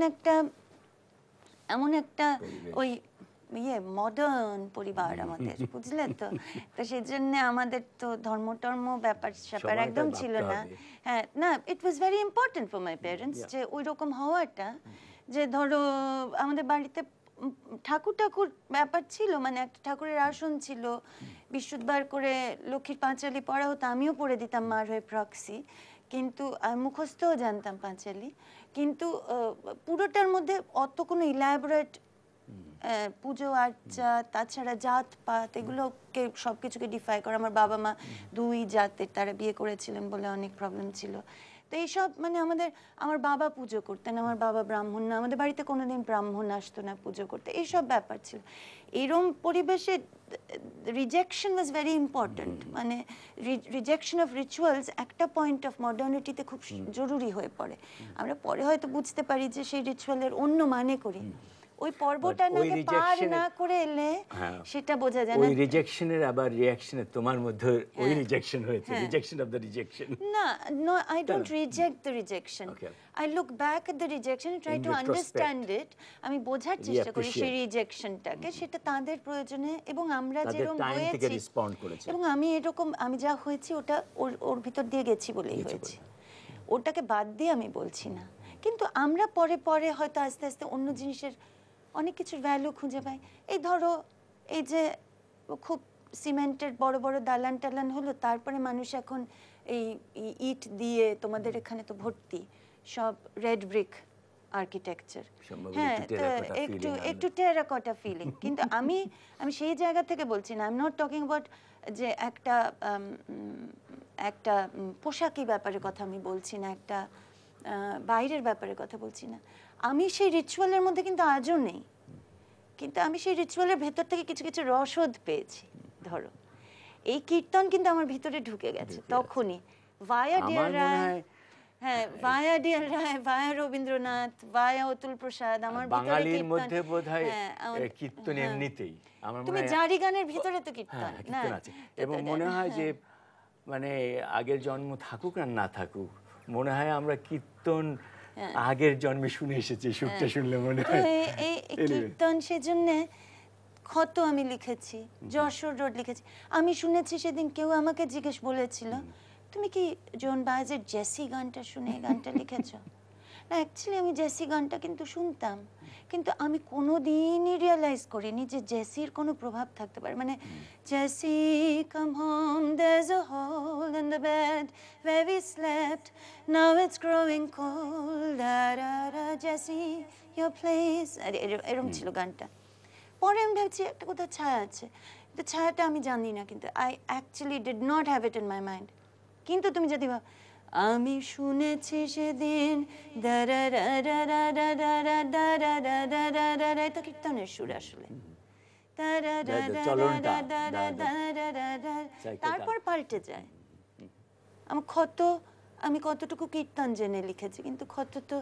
Speaker 2: একটা ওই মডার্ন পরিবার আমাদের, বুঝলে তো। তো সেই জন্য আমাদের তো ধর্ম টর্ম ব্যাপার স্যাপার একদম ছিল না। হ্যাঁ, না, it was very important for my parents যে ওই রকম হওয়াটা, যে ধরো আমাদের বাড়িতে ঠাকুর ব্যাপার ছিল, মানে একটা ঠাকুরের আসন ছিল, বিশুদ্ধবার করে লক্ষ্মীর পাঁচালি পড়া হতো, আমিও পড়ে দিতাম মার হয়ে প্রক্সি, কিন্তু মুখস্থও জানতাম পাঁচালি, কিন্তু পুরোটার মধ্যে অত কোনো ইলাবোরেট পুজো আর্চা, তাছাড়া জাত পাত এগুলোকে সব কিছুকে ডিফাই করা, আমার বাবা মা দুই জাতের, তারা বিয়ে করেছিলেন বলে অনেক প্রবলেম ছিল। তো এইসব মানে আমার বাবা পুজো করতেন, আমার বাবা ব্রাহ্মণ না, আমাদের বাড়িতে কোনোদিন ব্রাহ্মণ আসতো না পুজো করতে, এইসব ব্যাপার ছিল। এরম পরিবেশে রিজেকশন ওয়াজ ভেরি ইম্পর্ট্যান্ট, মানে রিজেকশন অফ রিচুয়ালস একটা পয়েন্ট অফ মডার্নিটিতে খুব জরুরি হয়ে পড়ে। আমরা পরে হয়তো বুঝতে পারি যে সেই রিচুয়ালের অন্য মানে করি, ওই পর্বটা নাকি পার না করে এলে সেটা বোঝা যায় না।
Speaker 1: ওই রিজেকশনের আবার রিঅ্যাকশনে তোমার মধ্যে ওই রিজেকশন হয়েছে, রিজেকশন অফ দ্য রিজেকশন।
Speaker 2: না, no, I don't reject the rejection, I look back at the rejection, try to understand it. আমি বোঝার চেষ্টা করি সেই রিজেকশনটাকে, সেটা তাদের প্রয়োজনে, এবং আমরা যেরকম হয়েছি এবং আমি এরকম আমি যা হয়েছি ওটা ওর ভিতর দিয়ে গেছি বলেই হয়েছি, ওটাকে বাদ দিয়ে আমি বলছি না। কিন্তু আমরা পরে পরে হয়তো আস্তে আস্তে অন্য জিনিসের অনেক কিছুর ভ্যালু খুঁজে পাই। এই ধরো, এই যে খুব সিমেন্টের বড় বড় দালান টালান হলো, তারপরে মানুষ এখন এই ইট দিয়ে, তোমাদের এখানে তো ভর্তি সব রেড ব্রিক আর্কিটেকচার, হ্যাঁ, একটু টেরাকোটা ফিলিং। কিন্তু আমি সেই জায়গা থেকে বলছি না, I am not talking about যে একটা পোশাকি ব্যাপারের কথা আমি বলছি না, একটা বাইরের ব্যাপারে কথা বলছি না। আমি সেই রিচুয়ালের মধ্যে কিন্তু আজও নেই, কিন্তু আমি সেই রিচুয়ালের ভেতর থেকে কিছু কিছু রসদ পেয়েছি। ধরো এই কীর্তন কিন্তু আমার ভিতরে ঢুকে গেছে তখনই, ভায়া ডিয়ার রায়, হ্যাঁ, via D L Roy, via Rabindranath, via Atul Prasad, আমার
Speaker 1: বাঙালির মধ্যে বোধহয় কীর্তন এমনিতেই, আমার মনে হয় তুমি
Speaker 2: জারি গানের ভিতরে তো কীর্তন না,
Speaker 1: এবং মনে হয় যে মানে আগের জন্ম থাকুক আর না থাকুক, মনে হয় আমরা কীর্তন আগের জন্মে শুনে এসেছি, সুরটা শুনলে মনে হয়।
Speaker 2: এই কীর্তন সেজন্য ক্ষত আমি লিখেছি, যশোর রোড লিখেছি। আমি শুনেছি সেদিন কেউ আমাকে জিজ্ঞেস বলেছিল, তুমি কি জন বায়েজের জেসি গানটা শুনে গানটা লিখেছো? না, অ্যাকচুয়ালি আমি জেসি গানটা কিন্তু শুনতাম, কিন্তু আমি কোনোদিনই রিয়েলাইজ করিনি যে জেসির কোনো প্রভাব থাকতে পারে। মানে Jessie come home, there's a hole in the bed where we slept, now it's growing cold, da da da, Jesse your place, এরকম ছিল গানটা। পরে আমি ভাবছি একটা কোথাও ছায়া আছে, কিন্তু ছায়াটা আমি জানি না, কিন্তু I actually did not have it in my mind. কিন্তু তুমি যদি ভাব, আমি শুনেছি সেদিন এটা কীর্তনের সুর আসলে, তারপর পাল্টে যায়। আমি কতটুকু কীর্তন জেনে লিখেছি, কিন্তু কত তো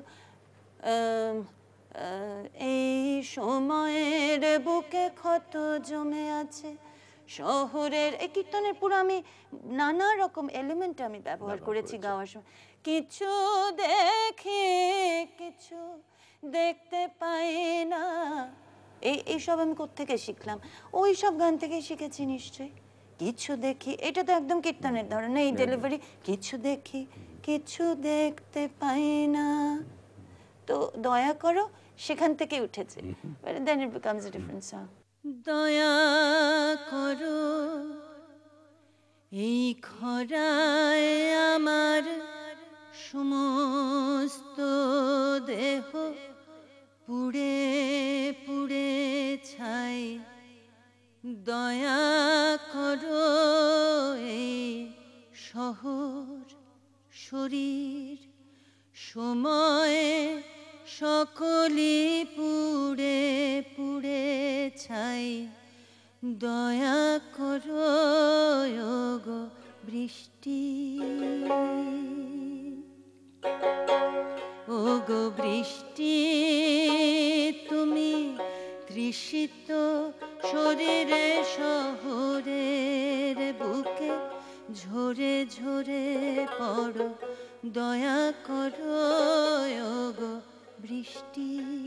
Speaker 2: এই সময়ের বুকে ক্ষত জমে আছে শহরের, এই কীর্তনের পুরো আমি নানা রকম এলিমেন্ট আমি ব্যবহার করেছি গাওয়ার সময়। কিছু দেখি কিছু দেখতে পাই না, এইসব আমি কোত্থেকে শিখলাম? ওই সব গান থেকে শিখেছি নিশ্চয়ই। কিছু দেখি, এটা তো একদম কীর্তনের ধরনের এই ডেলিভারি, কিছু দেখি কিছু দেখতে পাই না, তো দয়া করো সেখান থেকে উঠেছে। Then it becomes a different song. দয়া করো এই খরায় আমার সমস্ত দেহ পুড়ে পুড়ে ছাই, দয়া করো এই শহর শরীর সময়ে সকলি পুড়ে পুড়ে ছাই, দয়া করো গো বৃষ্টি, ও গো বৃষ্টি তুমি তৃষিত শরীরে শহরের বুকে ঝরে ঝরে পড়ো, দয়া করো গো বৃষ্টি।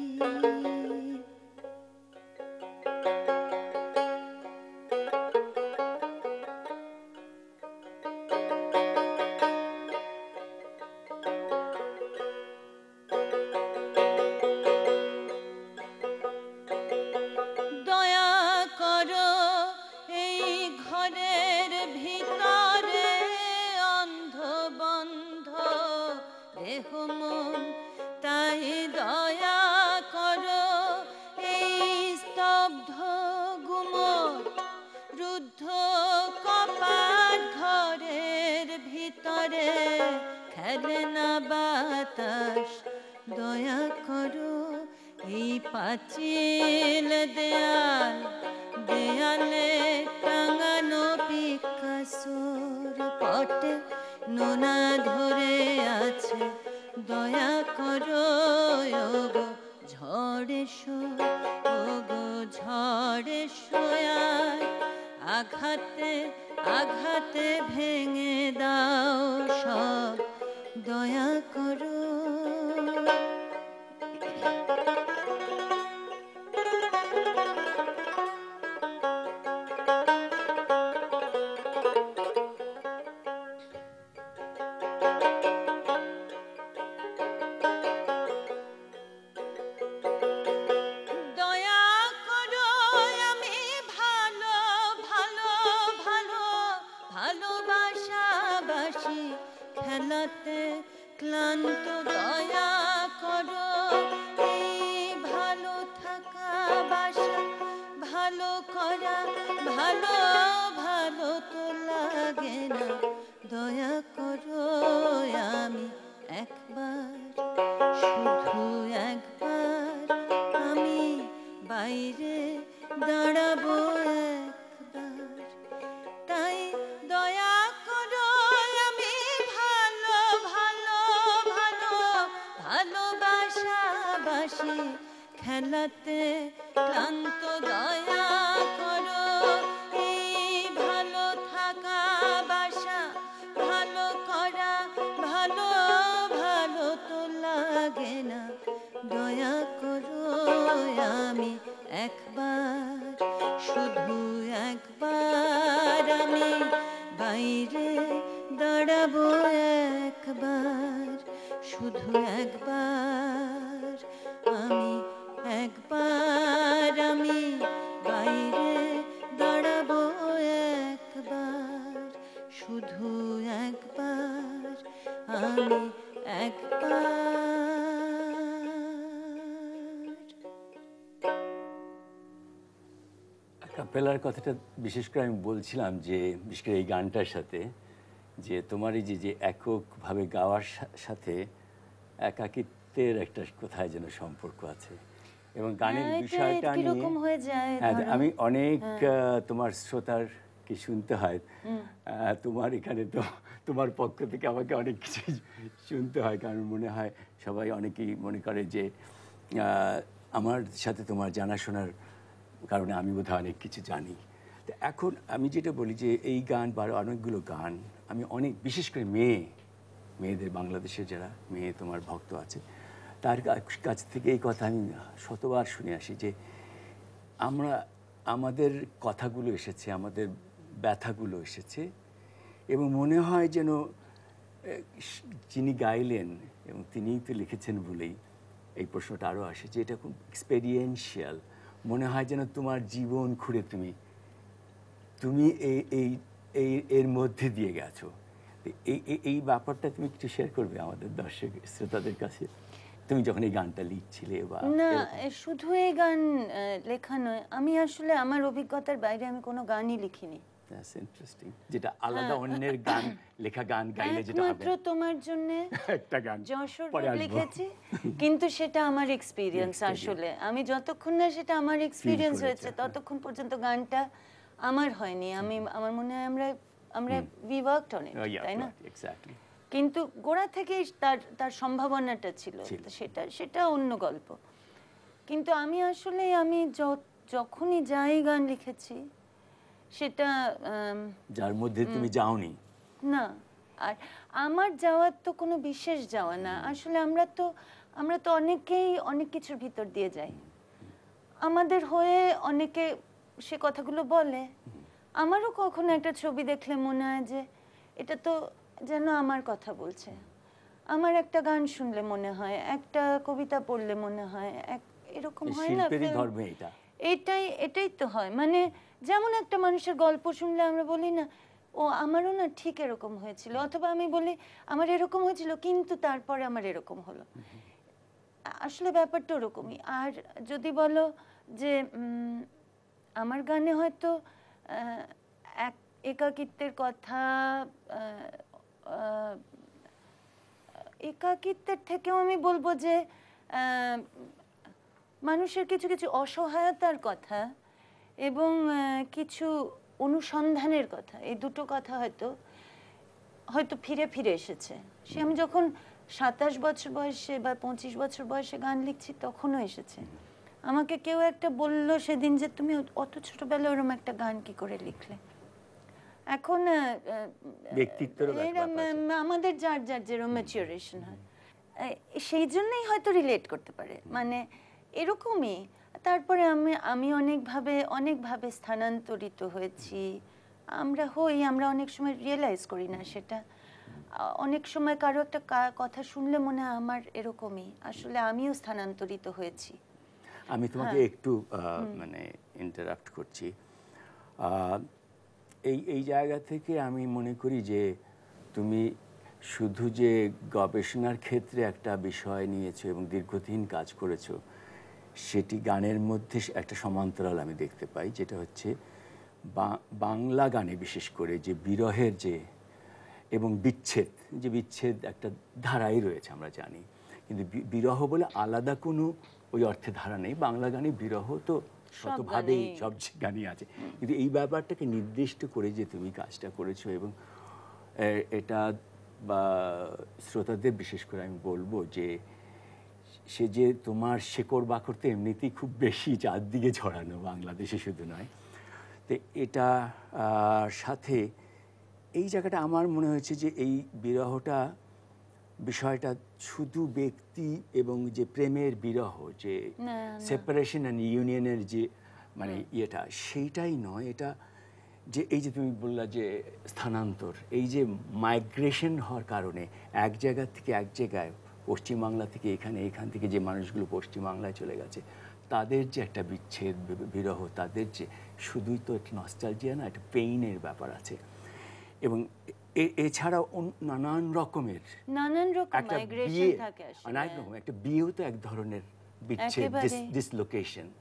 Speaker 2: দয়া করো এই পাঁচিল দেয়াল দেয়ালে টাঙানো পিকাসোর পটে নোনা ধরে আছে, দয়া করো গো ঝড়ে শো, ও গো ঝড়ে শোয়ার আঘাতে আঘাতে ভেঙে দাও সব, দয়া করো। খেলাতে ক্লান্ত, দয়া করো এই ভালো থাকা বাসা ভালো করা, ভালো ভালো তো লাগে না, দয়া করো আমি একবার শুধু একবার আমি বাইরে দাঁড়াবো একবার, তাই দয়া করো আমি ভালো ভালো ভালো ভালোবাসাবাসি খেলাতে ক্লান্ত, দয়া করো এই ভালো থাকা বাসা ভালো করা, ভালো ভালো তো লাগে না, দয়া করো আমি একবার শুধু একবার আমি বাইরে দাঁড়াবো একবার, শুধু একবার আমি একবার আমি বাইরে দাঁড়াবো একবার, শুধু একবার আমি একবার।
Speaker 1: অ্যাপেলার কথাটা বিশেষ করে আমি বলছিলাম যে বিশেষ করে এই গানটার সাথে যে তোমার এই যে এককভাবে গাওয়ার সাথে একাকিত্বের একটা কোথায় যেন সম্পর্ক আছে এবং গানের বিষয়টা নিয়ে আমি অনেক তোমার শ্রোতার কি শুনতে হয় তোমার এখানে তো তোমার পক্ষ থেকে আমাকে অনেক কিছু শুনতে হয় কারণ মনে হয় সবাই অনেকেই মনে করে যে আমার সাথে তোমার জানাশোনার কারণে আমি বোধহয় অনেক কিছু জানি। তো এখন আমি যেটা বলি যে এই গান বা অনেকগুলো গান আমি অনেক বিশেষ করে মেয়েদের বাংলাদেশের যারা মেয়ে তোমার ভক্ত আছে তার কাছ থেকে এই কথা আমি শতবার শুনে আসি যে আমাদের কথাগুলো এসেছে, আমাদের ব্যথাগুলো এসেছে এবং মনে হয় যেন যিনি গাইলেন এবং তিনিই তো লিখেছেন বলেই এই প্রশ্নটা আরও আসে যে এটা খুব এক্সপেরিয়েন্সিয়াল মনে হয় যেন তোমার জীবন খুঁড়ে তুমি এর মধ্যে দিয়ে গেছো। এই ব্যাপারটা তুমি কিছু শেয়ার করবে আমাদের দর্শক শ্রোতাদের কাছে তুমি যখন এই গানটা লিখছিলে? বা
Speaker 2: না, শুধু এই গান লেখা নয়, আমি আসলে আমার অভিজ্ঞতার বাইরে আমি কোনো গানই লিখিনি।
Speaker 1: দ্যাটস ইন্টারেস্টিং, যেটা আলাদা অন্যের গান লেখা গান গাইলে যেটা হবে।
Speaker 2: মাত্র তোমার জন্য
Speaker 1: একটা গান
Speaker 2: যশোর লিখেছি, কিন্তু সেটা আমার এক্সপেরিয়েন্স। আসলে আমি যতক্ষণ না সেটা আমার এক্সপেরিয়েন্স হয়েছে ততক্ষণ পর্যন্ত গানটা আমার হয়নি। আমার মনে হয় আমরা উই ওয়ার্কড অন ইট, তাই না?
Speaker 1: এক্স্যাক্টলি। কিন্তু
Speaker 2: গোড়া থেকেই তার সম্ভাবনাটা ছিল, সেটা অন্য গল্প। কিন্তু আমি আসলে যখনই যাই গান লিখেছি সেটা
Speaker 1: যার মধ্যে তুমি যাওনি
Speaker 2: না, আর আমার যাওয়ার তো কোনো বিশেষ যাওয়া না। আসলে আমরা তো অনেকেই অনেক কিছুর ভিতর দিয়ে যাই, আমাদের হয়ে অনেকে সে কথাগুলো বলে। আমারও কখনো একটা ছবি দেখলে মনে হয় যে এটা তো যেন আমার কথা বলছে, আমার একটা গান শুনলে মনে হয়, একটা কবিতা পড়লে মনে হয়, এরকম হয় না? এটাই তো হয়। মানে যেমন একটা মানুষের গল্প শুনলে আমরা বলি না ও আমারও না ঠিক এরকম হয়েছিল, অথবা আমি বলি আমার এরকম হয়েছিল কিন্তু তারপরে আমার এরকম হলো। আসলে ব্যাপারটা ওরকমই। আর যদি বলো যে আমার গানে হয়তো একাকিত্বের কথা, একাকিত্বের থেকেও আমি বলবো যে মানুষের কিছু কিছু অসহায়তার কথা এবং কিছু অনুসন্ধানের কথা, এই দুটো কথা হয়তো ফিরে ফিরে এসেছে। সে আমি যখন 27 বছর বয়সে বা 25 বছর বয়সে গান লিখছি তখনও এসেছে। আমাকে কেউ একটা বলল সেদিন যে তুমি অত ছোটবেলায় ওরকম একটা গান কি করে লিখলে। এখন আমাদের যার যেরকম ম্যাচুরেশন হয় সেই জন্যই হয়তো রিলেট করতে পারে, মানে এরকমই। তারপরে আমি অনেকভাবে স্থানান্তরিত হয়েছি। আমরা অনেক সময় রিয়েলাইজ করি না সেটা। অনেক সময় কারো একটা কথা শুনলে মনে হয় আমার এরকমই, আসলে আমিও স্থানান্তরিত হয়েছি।
Speaker 1: আমি তোমাকে একটু মানে ইন্টারাপ্ট করছি। এই জায়গা থেকে আমি মনে করি যে তুমি শুধু যে গবেষণার ক্ষেত্রে একটা বিষয় নিয়েছো এবং দীর্ঘদিন কাজ করেছো, সেটি গানের মধ্যে একটা সমান্তরাল আমি দেখতে পাই, যেটা হচ্ছে বাংলা গানে বিশেষ করে যে বিরহের এবং বিচ্ছেদ একটা ধারাই রয়েছে আমরা জানি, কিন্তু বিরহ বলে আলাদা কোনো ওই অর্থে ধারা নেই। বাংলা গানে বিরহ তো শতভাবেই সব গানই আছে, কিন্তু এই ব্যাপারটাকে নির্দিষ্ট করে যে তুমি কাজটা করেছো এবং এটা বা শ্রোতাদের বিশেষ করে আমি বলবো যে সে যে তোমার শেকড় বাকড় তো এমনিতেই খুব বেশি চারদিকে ছড়ানো, বাংলাদেশে শুধু নয়। তো এটা সাথে এই জায়গাটা আমার মনে হয়েছে যে এই বিরহটা বিষয়টা শুধু ব্যক্তি এবং যে প্রেমের বিরহ, যে সেপারেশন অ্যান্ড ইউনিয়নের যে মানে ইয়েটা, সেইটাই নয়। এটা যে এই যে তুমি বললা যে স্থানান্তর, এই যে মাইগ্রেশন হওয়ার কারণে এক জায়গা থেকে এক জায়গায়, পশ্চিমবাংলা থেকে এখান থেকে যে মানুষগুলো পশ্চিমবাংলায় চলে গেছে, তাদের যে একটা বিচ্ছেদ বিরহ, তাদের যে শুধুই তো একটা নস্টালজিয়া না, একটা পেইনের ব্যাপার আছে। এবং এছাড়াও নানান রকম মাইগ্রেশন থাকে। একটা বিয়েও তো এক ধরনের বিচ্ছেদ, ডিসলোকেশন।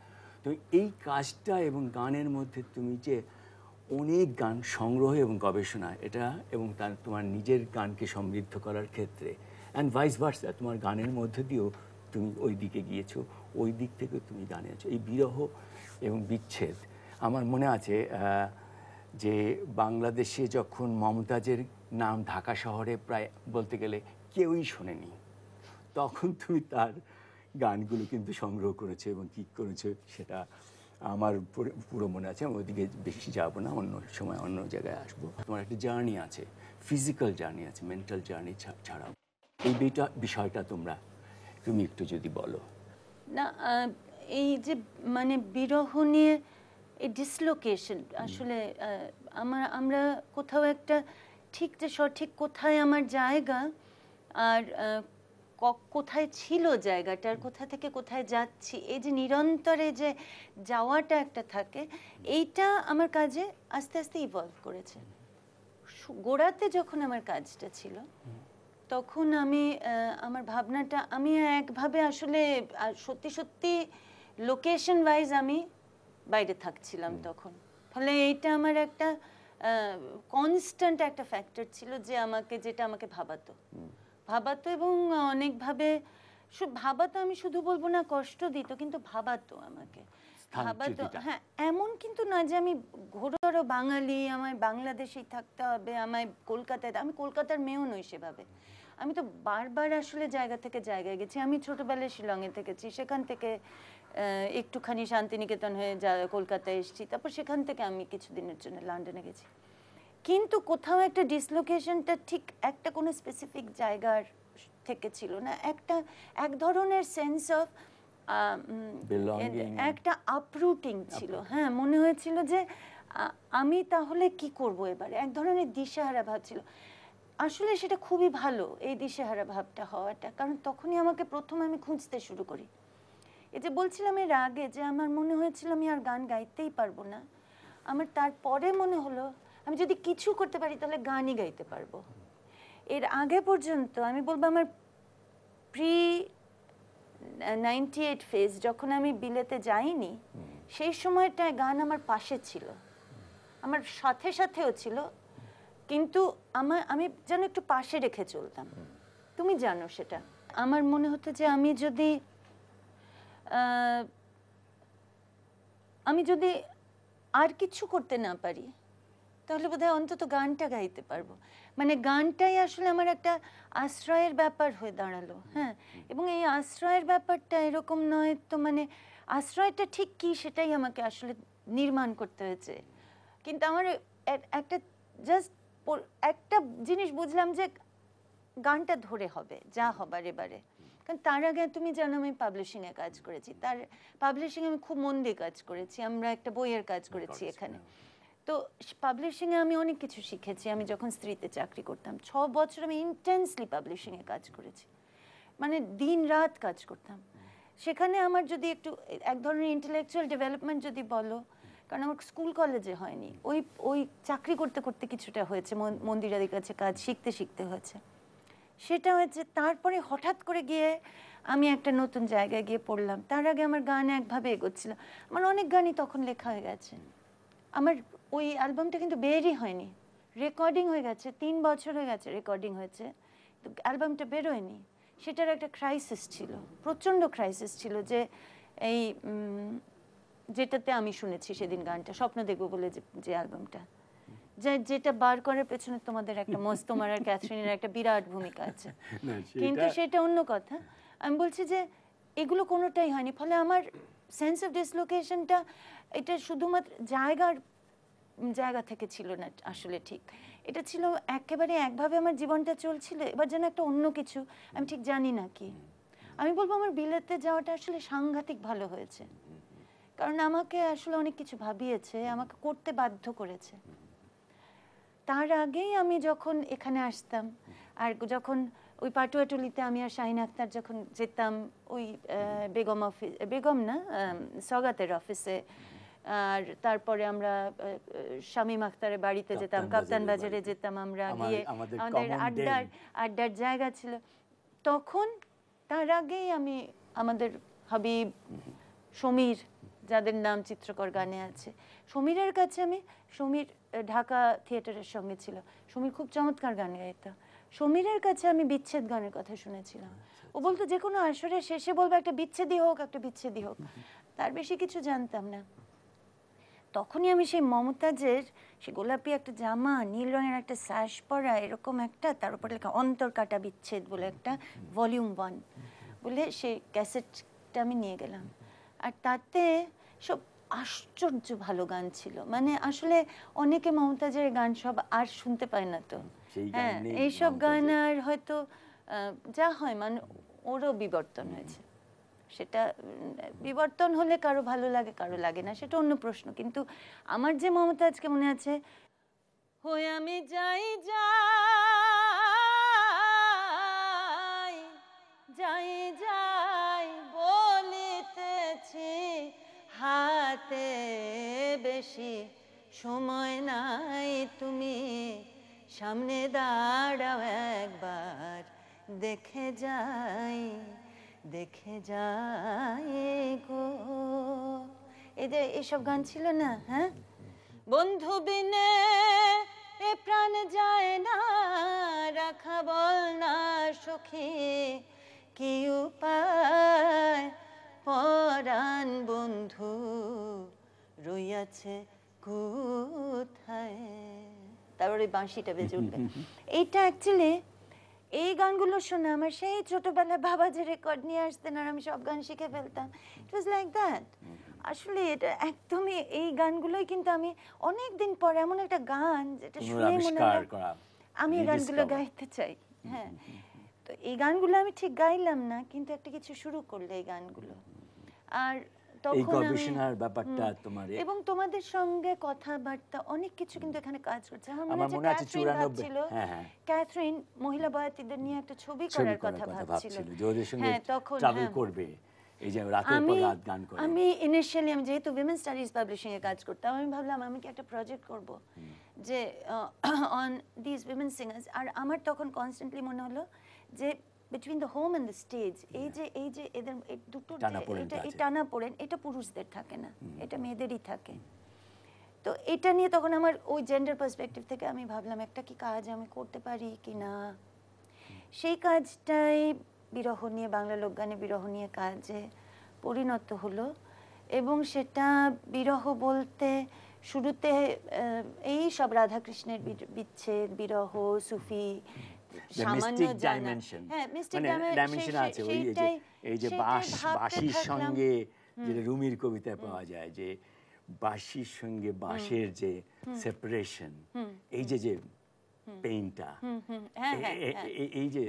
Speaker 1: তো এই কাজটা এবং গানের মধ্যে তুমি যে অনেক গান সংগ্রহ এবং গবেষণা এটা এবং তার তোমার নিজের গানকে সমৃদ্ধ করার ক্ষেত্রে অ্যান্ড ভাইস ভার্সা, তোমার গানের মধ্যে দিয়েও তুমি ওই দিকে গিয়েছো, ওই দিক থেকে তুমি গানে আছো। এই বিরহ এবং বিচ্ছেদ আমার মনে আছে যে বাংলাদেশে যখন মমতাজের নাম ঢাকা শহরে প্রায় বলতে গেলে কেউই শোনেনি, তখন তুমি তার গানগুলো কিন্তু সংগ্রহ করেছো এবং কী করেছো সেটা আমার পুরো মনে আছে। আমি ওইদিকে বেশি যাবো না, অন্য সময় অন্য জায়গায় আসবো। তোমার একটা জার্নি আছে, ফিজিক্যাল জার্নি আছে, মেন্টাল জার্নি ছাড়াও। এই বিষয়টা তুমি একটু যদি বলো
Speaker 2: না। এই যে মানে বিরহ নিয়ে এই ডিসলোকেশন আসলে আমরা কোথাও একটা ঠিক যে সঠিক কোথায় আমার জায়গা আর কোথায় ছিল জায়গাটার, কোথা থেকে কোথায় যাচ্ছি, এই যে নিরন্তরে যে যাওয়াটা একটা থাকে, এইটা আমার কাজে আস্তে আস্তে ইভলভ করেছে। গোড়াতে যখন আমার কাজটা ছিল তখন আমি আমার ভাবনাটা আমি একভাবে আসলে সত্যি সত্যি লোকেশন ওয়াইজ আমি বাইরে থাকছিলাম তখন, ফলে এইটা আমার একটা কনস্ট্যান্ট একটা ফ্যাক্টর ছিল যে যেটা আমাকে ভাবাতো এবং অনেকভাবে ভাবাতো। আমি শুধু বলবো না কষ্ট দিত, কিন্তু ভাবাতো আমাকে, ভাবাতো। হ্যাঁ, এমন কিন্তু না যে আমি ঘোরো বাঙালি, আমায় বাংলাদেশেই থাকতে হবে, আমায় কলকাতায়, আমি কলকাতার মেয়েও নই সেভাবে। আমি তো বারবার আসলে জায়গা থেকে জায়গায় গেছি। আমি ছোটবেলায় শিলংয়ে থেকেছি, সেখান থেকে একটুখানি শান্তিনিকেতন হয়ে কলকাতায় এসেছি, তারপর সেখান থেকে আমি কিছুদিনের জন্য লন্ডনে গেছি। কিন্তু কোথাও একটা ডিসলোকেশনটা ঠিক একটা কোনো স্পেসিফিক জায়গার থেকে ছিল না, এক ধরনের সেন্স অফ একটা আপরুটিং ছিল। হ্যাঁ, মনে হয়েছিল যে আমি তাহলে কি করব এবারে, এক ধরনের দিশেহারা ভাব ছিল। আসলে সেটা খুবই ভালো এই দিশেহারা ভাবটা হওয়াটা, কারণ তখনই আমাকে আমি খুঁজতে শুরু করি। এই যে বলছিলাম এর আগে যে আমার মনে হয়েছিল আমি আর গান গাইতেই পারবো না, আমার তারপরে মনে হলো আমি যদি কিছু করতে পারি তাহলে গানই গাইতে পারবো। এর আগে পর্যন্ত আমি বলবো আমার pre-98 ফেজ, যখন আমি বিলেতে যাইনি, সেই সময়টায় গান আমার পাশে ছিল, আমার সাথেও ছিল, কিন্তু আমি যেন একটু পাশে রেখে চলতাম। তুমি জানো সেটা। আমার মনে হতো যে আমি যদি আর কিছু করতে না পারি তাহলে বোধহয় অন্তত গানটা গাইতে পারবো। মানে গানটাই আসলে আমার একটা আশ্রয়ের ব্যাপার হয়ে দাঁড়ালো। হ্যাঁ, এবং এই আশ্রয়ের ব্যাপারটা এরকম নয় তো, মানে আশ্রয়টা ঠিক কি সেটাই আমাকে আসলে নির্মাণ করতে হয়েছে। কিন্তু আমার একটা জিনিস বুঝলাম যে গানটা ধরে হবে, যা হবার এবারে। কারণ তার আগে তুমি জানো আমি পাবলিশিংয়ে কাজ করেছি, তার পাবলিশিংয়ে আমি খুব মন দিয়ে কাজ করেছি, আমরা একটা বইয়ের কাজ করেছি এখানে। তো পাবলিশিংয়ে আমি অনেক কিছু শিখেছি। আমি যখন স্ত্রীতে চাকরি করতাম 6 বছর আমি ইন্টেন্সলি পাবলিশিংয়ে কাজ করেছি, মানে দিন রাত কাজ করতাম। সেখানে আমার যদি একটু এক ধরনের ইন্টেলেকচুয়াল ডেভেলপমেন্ট যদি বলো, কারণ আমার স্কুল কলেজে হয়নি, ওই চাকরি করতে করতে কিছুটা হয়েছে, মন্দিরাদির কাছে কাজ শিখতে হয়েছে, সেটা হয়েছে। তারপরে হঠাৎ করে গিয়ে আমি একটা নতুন জায়গায় গিয়ে পড়লাম। তার আগে আমার গান একভাবে এগোচ্ছিল, আমার অনেক গানই তখন লেখা হয়ে গেছে। আমার ওই অ্যালবামটা কিন্তু বেরই হয়নি, রেকর্ডিং হয়ে গেছে, 3 বছর হয়ে গেছে রেকর্ডিং হয়েছে, তো অ্যালবামটা বেরোয়নি। সেটার একটা ক্রাইসিস ছিল, প্রচণ্ড ক্রাইসিস ছিল, যে এই যেটাতে আমি শুনেছি সেদিন গানটা স্বপ্ন দেখবো বলে, যে অ্যালবামটা, যেটা বার করার পেছনে তোমাদের একটা তোমার আর ক্যাথরিনের একটা বিরাট ভূমিকা আছে, কিন্তু সেটা অন্য কথা। আমি বলছি যে এগুলো কোনোটাই হয়নি, ফলে আমার সেন্স অফ ডিসলোকেশনটা এটা শুধুমাত্র জায়গা থেকে ছিল না আসলে, ঠিক এটা ছিল একেবারে একভাবে আমার জীবনটা চলছিল, এবার যেন একটা অন্য কিছু, আমি ঠিক জানি না কি। আমি বলবো আমার বিলেতে যাওয়াটা আসলে সাংঘাতিক ভালো হয়েছে, কারণ আমাকে আসলে অনেক কিছু ভাবিয়েছে, আমাকে করতে বাধ্য করেছে। তার আগেই আমি যখন এখানে আসতাম, আর যখন ওই পাটুয়াটুলিতে আমি আর শাহিন আক্তার যখন যেতাম ওই বেগম না সওগাতের অফিসে, আর তারপরে আমরা শামীম আক্তারের বাড়িতে যেতাম, কাপ্তান বাজারে যেতাম, আমরা গিয়ে আমাদের আড্ডার জায়গা ছিল তখন। তার আগেই আমি আমাদের হাবিব, সমীর, যাদের নাম চিত্রকর গানে আছে। সমীরের কাছে আমি, সমীর ঢাকা থিয়েটারের সঙ্গে ছিল, সমীর খুব চমৎকার গান গাইতো। সমীরের কাছে আমি বিচ্ছেদ গানের কথা শুনেছিলাম। ও বলতো যে কোনো আসরের শেষে বলবো একটা বিচ্ছেদই হোক, একটা বিচ্ছেদই হোক, তার বেশি কিছু জানতাম না। তখনই আমি সেই মমতাজের সে গোলাপি একটা জামা, নীল রঙের একটা স্যাশ পরা, এরকম একটা, তার উপরে লেখা অন্তর কাটা বিচ্ছেদ বলে একটা ভলিউম 1 বলে সেই ক্যাসেটটা আমি নিয়ে গেলাম। আর তাতে সব আশ্চর্য ভালো গান ছিল, মানে আসলে অনেকে মমতাজের গান সব আর শুনতে পায় না তো। হ্যাঁ, এইসব গান আর হয়তো যা হয়, মানে ওরও বিবর্তন হয়েছে। সেটা বিবর্তন হলে কারো ভালো লাগে, কারো লাগে না, সেটা অন্য প্রশ্ন। কিন্তু আমার যে মমতাজকে মনে আছে, হয়ে আমি যাই যাই যাই যাই বলিতেছি, হাতে বেশি সময় নাই, তুমি সামনে দাঁড়াও একবার, দেখে যাই দেখে যাই গো। এই যে এইসব গান ছিল না? হ্যাঁ, বন্ধু বিনে এ প্রাণ যায় না, রাখা বল না সখী কি উপায়, পরাণ বন্ধু রইয়াছে কোথায়। তারপরে বাঁশিটা বেজে উঠবে। এইটা অ্যাকচুয়ালি, এই গানগুলো শুনে আমার সেই ছোটবেলায় বাবা যে রেকর্ড নিয়ে আসতেন আর আমি সব গান শিখে ফেলতাম, ইট ওয়াজ লাইক দ্যাট। আসলে এটা একদমই, এই গানগুলোই কিন্তু আমি অনেক দিন পরে এমন একটা গান যেটা শুনে মনে হয় আমি এই গানগুলো গাইতে চাই। হ্যাঁ, তো এই গানগুলো আমি ঠিক গাইলাম না, কিন্তু একটা কিছু শুরু করলে এই গানগুলো। আর
Speaker 1: এই গবেষণার ব্যাপারটা তোমার,
Speaker 2: এবং তোমাদের সঙ্গে কথাবার্তা অনেক কিছু কিন্তু এখানে কাজ করছে। আমার মনে আছে
Speaker 1: 94
Speaker 2: ছিল ক্যাথরিন মহিলা বয়াতিদের নিয়ে একটা ছবি করার কথা ভাবছিল,
Speaker 1: ওদের সঙ্গে ট্রাভেল করবে, এই যে রাতের পর রাত গান করে।
Speaker 2: আমি ইনিশিয়ালি, আমি যেহেতু উইমেন স্টাডিজ পাবলিশিং এ কাজ করতাম, আমি ভাবলাম আমি কি একটা প্রজেক্ট করব যে অন দিস উইমেন সিঙ্গার্স। আর আমার তখন কনস্ট্যান্টলি মনে হলো যে between the home and the stage, এই যে এদের দুটো এই টানা পড়েন, এটা পুরুষদের থাকে না, এটা মেয়েদেরই থাকে। তো এটা নিয়ে তখন আমার ওই জেন্ডার পার্সপেক্টিভ থেকে আমি ভাবলাম একটা কি কাজ আমি করতে পারি কি না। সেই কাজটাই বিরহ নিয়ে, বাংলা লোকগানে বিরহ নিয়ে কাজে পরিণত হলো। এবং সেটা বিরহ বলতে শুরুতে এই সব রাধাকৃষ্ণের বিচ্ছেদ, বিরহ, সুফি, সামান্য ডাইমেনশন, হ্যাঁ মিস্টিক ডাইমেনশন আছে। ওই
Speaker 1: এই যে বাঁশির সঙ্গে, যেটা রুমির কবিতায় পাওয়া যায়, যে বাঁশির সঙ্গে বাঁশের যে সেপারেশন, এই যে যে পেইনটা, এই যে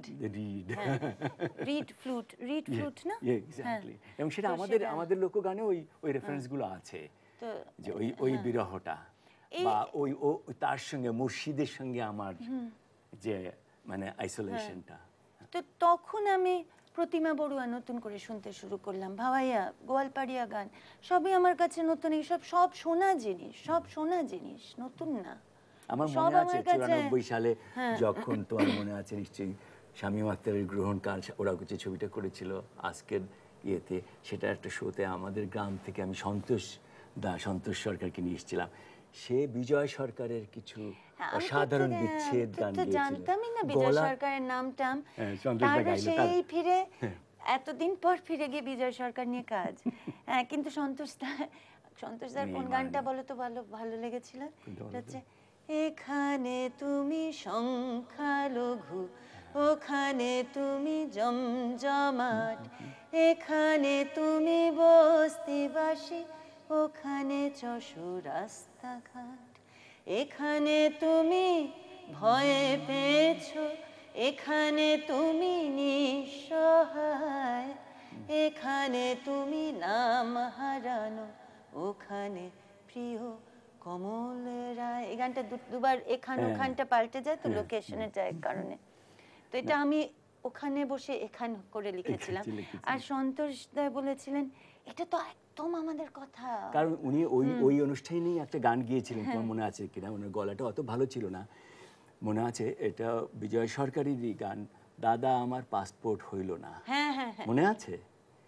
Speaker 2: রিড ফ্লুট না,
Speaker 1: এক্স্যাক্টলি। এবং সেটা আমাদের লোকগানে ওই রেফারেন্সগুলো আছে, যে ওই বিরহটা, বা ওই তার সঙ্গে মুর্শিদের সঙ্গে আমার যে মানে আইসোলেশনটা।
Speaker 2: তো তখন আমি প্রতিমা বড়ুয়া নতুন করে শুনতে শুরু করলাম, ভাওয়াইয়া, গোয়ালপাড়িয়া গান, সবই আমার কাছে নতুন। এইসব সব শোনা জিনিস, সব শোনা জিনিস, নতুন না।
Speaker 1: আমার মনে আছে 94 সালে যখন, তোমার মনে আছে নিশ্চয়ই, শামীম আখতারের গ্রহণ কাল ওরা কিছু ছবিটা করেছিল আজকের ইয়েতে, সেটা একটা শোতে আমাদের গ্রাম থেকে আমি সন্তোষ সরকারকে নিয়ে এসেছিলাম। সে বিজয় সরকারের কিছু অসাধারণ বিচ্ছেদ গান গেয়েছিল।
Speaker 2: জানতামই না বিজয় সরকারের নামটাম, তারপর সেই ফিরে এতদিন পর ফিরে গিয়ে বিজয় সরকার নিয়ে কাজ। হ্যাঁ, কিন্তু সন্তোষদার কোন গানটা বলো তো ভালো লেগেছিল? হচ্ছে এখানে তুমি সংখ্যালঘু, ওখানে তুমি জমজমাট, এখানে তুমি বস্তিবাসী, ওখানে চষো রাস্তাঘাট, এখানে তুমি ভয়ে পেয়েছো, এখানে তুমি নিঃসহায়, এখানে তুমি নাম হারানো, ওখানে প্রিয় কমল রায়। এই গানটা দুবার ওখানটা পাল্টে যায় তো লোকেশনের যায় কারণে। তো এটা আমি ওখানে বসে এখান করে লিখেছিলাম। আর সন্তোষ দা বলেছিলেন এটা তো একদম আমাদের কথা,
Speaker 1: কারণ উনি ওই অনুষ্ঠানেই একটা গান গিয়েছিলেন, তোমার মনে আছে কিনা, ওনার গলাটা অত ভালো ছিল না, মনে আছে, এটা বিজয় সরকারেরই গান, দাদা আমার পাসপোর্ট হইল না, মনে আছে?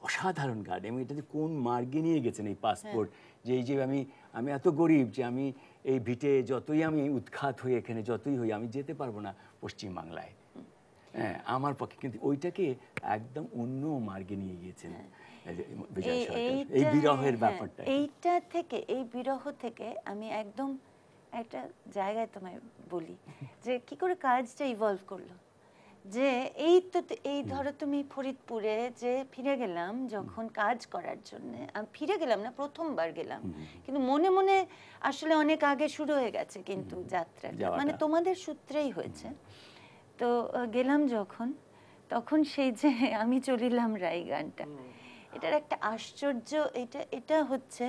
Speaker 1: অসাধারণ গান, এবং এটাতে কোন মার্গে নিয়ে গেছেন এই পাসপোর্ট, যে এই যে আমি এত গরিব যে আমি এই ভিটে যতই আমি উৎখাত হই, এখানে যতই হই, আমি যেতে পারবো না পশ্চিমবাংলায়। হ্যাঁ, আমার পক্ষে, কিন্তু ওইটাকে একদম অন্য মার্গে নিয়ে গিয়েছেন বিজয় সরকার, এই বিরহের ব্যাপারটা।
Speaker 2: এইটা থেকে, এই বিরহ থেকে আমি একদম একটা জায়গায় তোমায় বলি যে কি করে কাজটা ইভলভ করলো। যে এই ধরো তুমি ফরিদপুরে যে ফিরে গেলাম যখন কাজ করার জন্য, আমি ফিরে গেলাম না, প্রথমবার গেলাম, কিন্তু মনে মনে আসলে অনেক আগে শুরু হয়ে গেছে কিন্তু যাত্রাটা, মানে তোমাদের সূত্রেই হয়েছে। তো গেলাম যখন, তখন সেই যে আমি চলিলাম রাই গানটা, এটার একটা আশ্চর্য, এটা হচ্ছে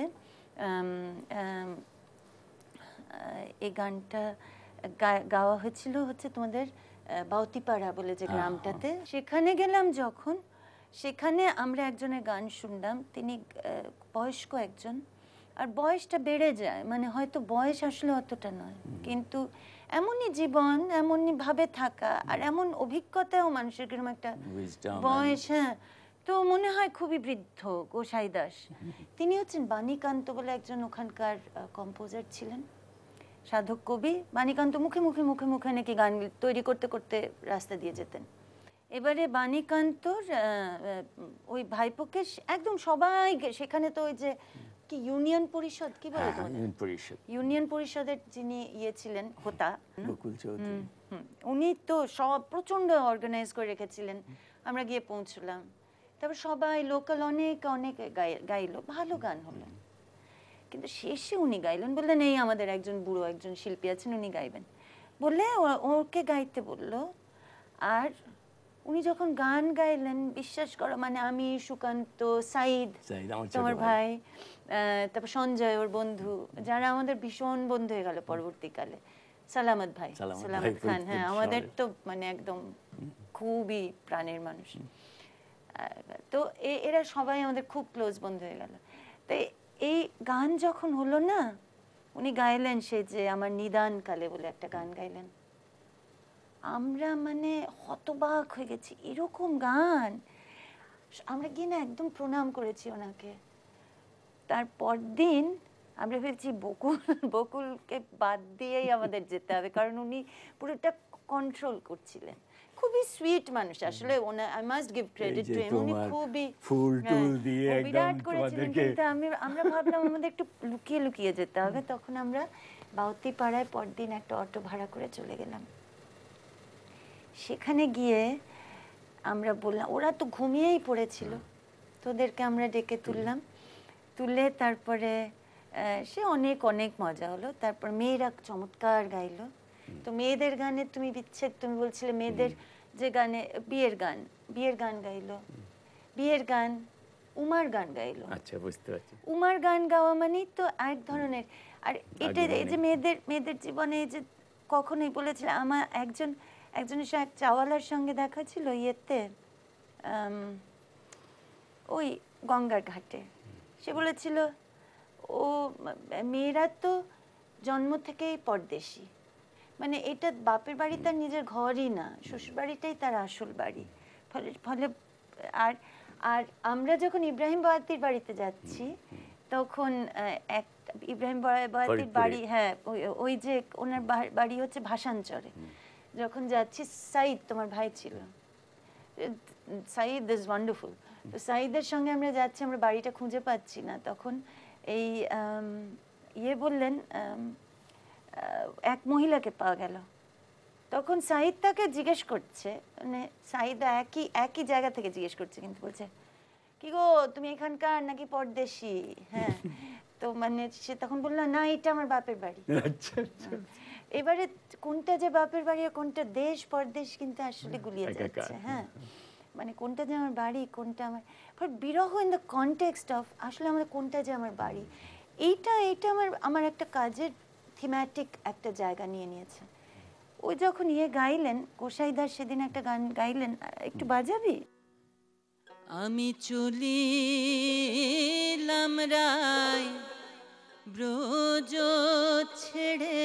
Speaker 2: এই গানটা গাওয়া হয়েছিল হচ্ছে তোমাদের বাউতিপাড়া বলে যে গ্রামটাতে। সেখানে গেলাম যখন, সেখানে আমরা একজনের গান শুনলাম, তিনি বয়স্ক একজন, আর বয়সটা বেড়ে যায়, মানে হয়তো বয়স আসলে অতটা নয়, কিন্তু এমনই জীবন, এমনই ভাবে থাকা, আর এমন অভিজ্ঞতাও মানুষের কিরকম একটা বয়স। হ্যাঁ, তো মনে হয় খুবই বৃদ্ধ গোসাই দাস। তিনি হচ্ছেন বাণীকান্ত বলে একজন ওখানকার কম্পোজার ছিলেন, সাধক কবি। বাণীকান্ত মুখে মুখে মুখে মুখে নাকি গান তৈরি করতে করতে রাস্তা দিয়ে যেতেন। এবারে বাণীকান্তর ওই ভাইপোকে একদম সবাই, সেখানে তো ওই যে কি ইউনিয়ন পরিষদ কি বলে, ইউনিয়ন পরিষদের যিনি ইয়ে ছিলেন হোতা, উনি তো সব প্রচন্ড অর্গানাইজ করে রেখেছিলেন। আমরা গিয়ে পৌঁছলাম, তারপর সবাই লোকাল অনেক অনেক গাইলো, ভালো গান হলো, কিন্তু শেষে উনি গাইলেন, বললেন এই আমাদের একজন বুড়ো একজন শিল্পী আছেন, উনি গাইবেন বললে ওকে গাইতে বললো। আর উনি যখন গান গাইলেন, বিশ্বাস করো, মানে আমি, সুকান্ত, সাইদ তোমার ভাই, তারপর সঞ্জয় ওর বন্ধু, যারা আমাদের ভীষণ বন্ধু হয়ে গেল পরবর্তীকালে, সালামত ভাই, সালামত খান, হ্যাঁ আমাদের তো মানে একদম খুবই প্রাণের মানুষ। তো এরা সবাই আমাদের খুব ক্লোজ বন্ধু হয়ে গেল। তো এই গান যখন হলো না, উনি গাইলেন সে যে আমার নিদান কালে বলে একটা গান গাইলেন, আমরা মানে হতবাক হয়ে গেছি, এরকম গান। আমরা গিয়ে না একদম প্রণাম করেছি ওনাকে। তারপর দিন আমরা ভেবেছি বকুলকে বাদ দিয়েই আমাদের যেতে হবে, কারণ উনি পুরোটা কন্ট্রোল করছিলেন। খুবই সুইট মানুষ আসলে, I must give credit to him, উনি খুবই বিরাট করেছিলেন। কিন্তু আমরা ভাবলাম আমাদের একটু লুকিয়ে লুকিয়ে যেতে হবে, তখন আমরা বাউতিপাড়ায় পরদিন একটা অটো ভাড়া করে চলে গেলাম। সেখানে গিয়ে আমরা বললাম, ওরা তো ঘুমিয়েই পড়েছিল, তোদেরকে আমরা ডেকে তুললাম, তুলে তারপরে সে অনেক অনেক মজা হলো। তারপর মেয়েরা চমৎকার গাইলো। তো মেয়েদের গানে তুমি বিচ্ছেদ, তুমি বলছিলে মেয়েদের যে গানে বিয়ের গান গাইলো, বিয়ের গান, উমার গান গাইলো। আচ্ছা, বুঝতে পারছি। উমার গান গাওয়া মানেই তো এক ধরনের, আর এটা এই যে মেয়েদের জীবনে যে কখনোই বলেছিল, আমার একজনের সঙ্গে এক চাওয়ালার সঙ্গে দেখা ছিল ইয়েতে, ওই গঙ্গার ঘাটে। সে বলেছিল ও মেয়েরা তো জন্ম থেকেই পরদেশী, মানে এটা বাপের বাড়ি তার নিজের ঘরই না, শ্বশুর বাড়িটাই তার আসল বাড়ি। ফলে আর আর আমরা যখন ইব্রাহিম বয়াতির বাড়িতে যাচ্ছি, তখন ইব্রাহিম বয়াতির বাড়ি, হ্যাঁ ওই যে ওনার বাড়ি হচ্ছে ভাষাঞ্চরে। যখন যাচ্ছি, সাইদ তোমার ভাই ছিল, সাইদ ইজ ওয়ান্ডারফুল। তো সাইদের সঙ্গে আমরা যাচ্ছি, আমরা বাড়িটা খুঁজে পাচ্ছি না, তখন এই ইয়ে বললেন এক মহিলাকে পাওয়া গেল। তখন সাইদ তাকে জিজ্ঞেস করছে, মানে সাইদ একই জায়গা থেকে জিজ্ঞেস করছে, কিন্তু বলছে কি গো তুমি এখানকার নাকি পরদেশী? হ্যাঁ, তো মানে সে তখন বললো না এটা আমার বাপের বাড়ি। এবারে কোনটা যে বাপের বাড়ি আর কোনটা দেশ পরদেশ কিন্তু আসলে গুলিয়ে যাচ্ছে। হ্যাঁ, মানে কোনটা যে আমার বাড়ি, কোনটা আমার বিরহ ইন দ্য কনটেক্সট অফ আসলে আমাদের কোনটা যে আমার বাড়ি, এইটা আমার একটা কাজের থিম্যাটিক একটা জায়গা নিয়ে নিয়েছে। ওই যখন গাইলেন গোসাইদার, সেদিন একটা গান গাইলেন, একটু বাজাবি? আমি চলিলাম রায় ব্রজ ছেড়ে,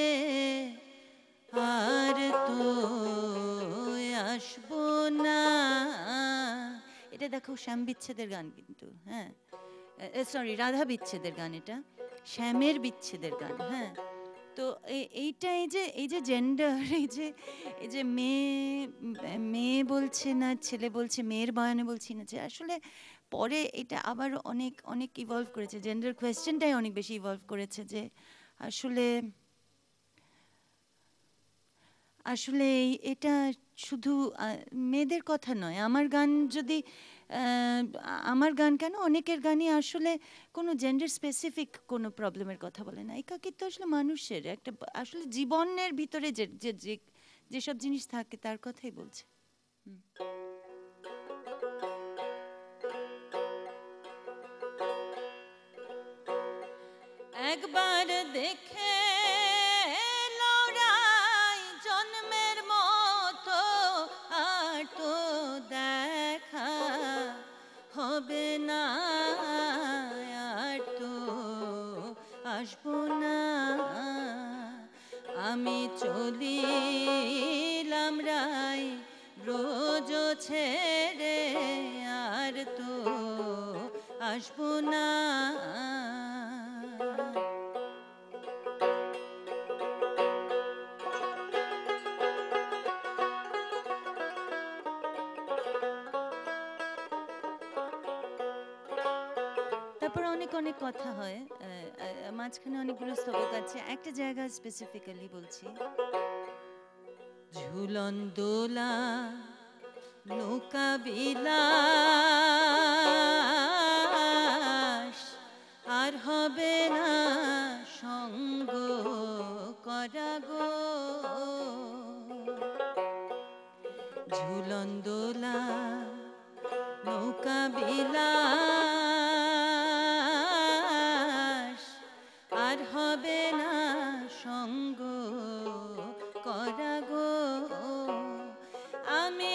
Speaker 2: আর তো আসবো না। এটা এটা দেখো শ্যাম বিচ্ছেদের গান কিন্তু, হ্যাঁ সরি রাধা বিচ্ছেদের গান, এটা শ্যামের বিচ্ছেদের গান। হ্যাঁ, তো এইটা এই যে জেন্ডার, এই যে মেয়ে বলছে না ছেলে বলছে, মেয়ের বয়ানে বলছি না, যে আসলে পরে এটা আবার অনেক অনেক ইভলভ করেছে, জেন্ডার কোয়েশ্চেনটাই অনেক বেশি ইভলভ করেছে, যে আসলে আসলে এটা শুধু মেয়েদের কথা নয়। আমার গান যদি আমার গান কেন, অনেকের গানই আসলে কোনো জেন্ডার স্পেসিফিক কোনো প্রবলেমের কথা বলে না। একাকিত্ব আসলে মানুষের একটা আসলে জীবনের ভিতরে যেসব জিনিস থাকে তার কথাই বলছে। একবার দেখে হবে না আর তো আসবো না, আমি চলিলাম রাই রোজ ছেড়ে, আর তো আসবো না। অনেক কথা হয়, মাঝখানে অনেকগুলো স্তবক আছে, একটা জায়গা স্পেসিফিক্যালি বলছি। ঝুলন দোলা নৌকা বিলাস আর হবে না সঙ্গ করা গো, ঝুলন দোলা নৌকা বিলাস আর হবে না সঙ্গ করা গো, আমি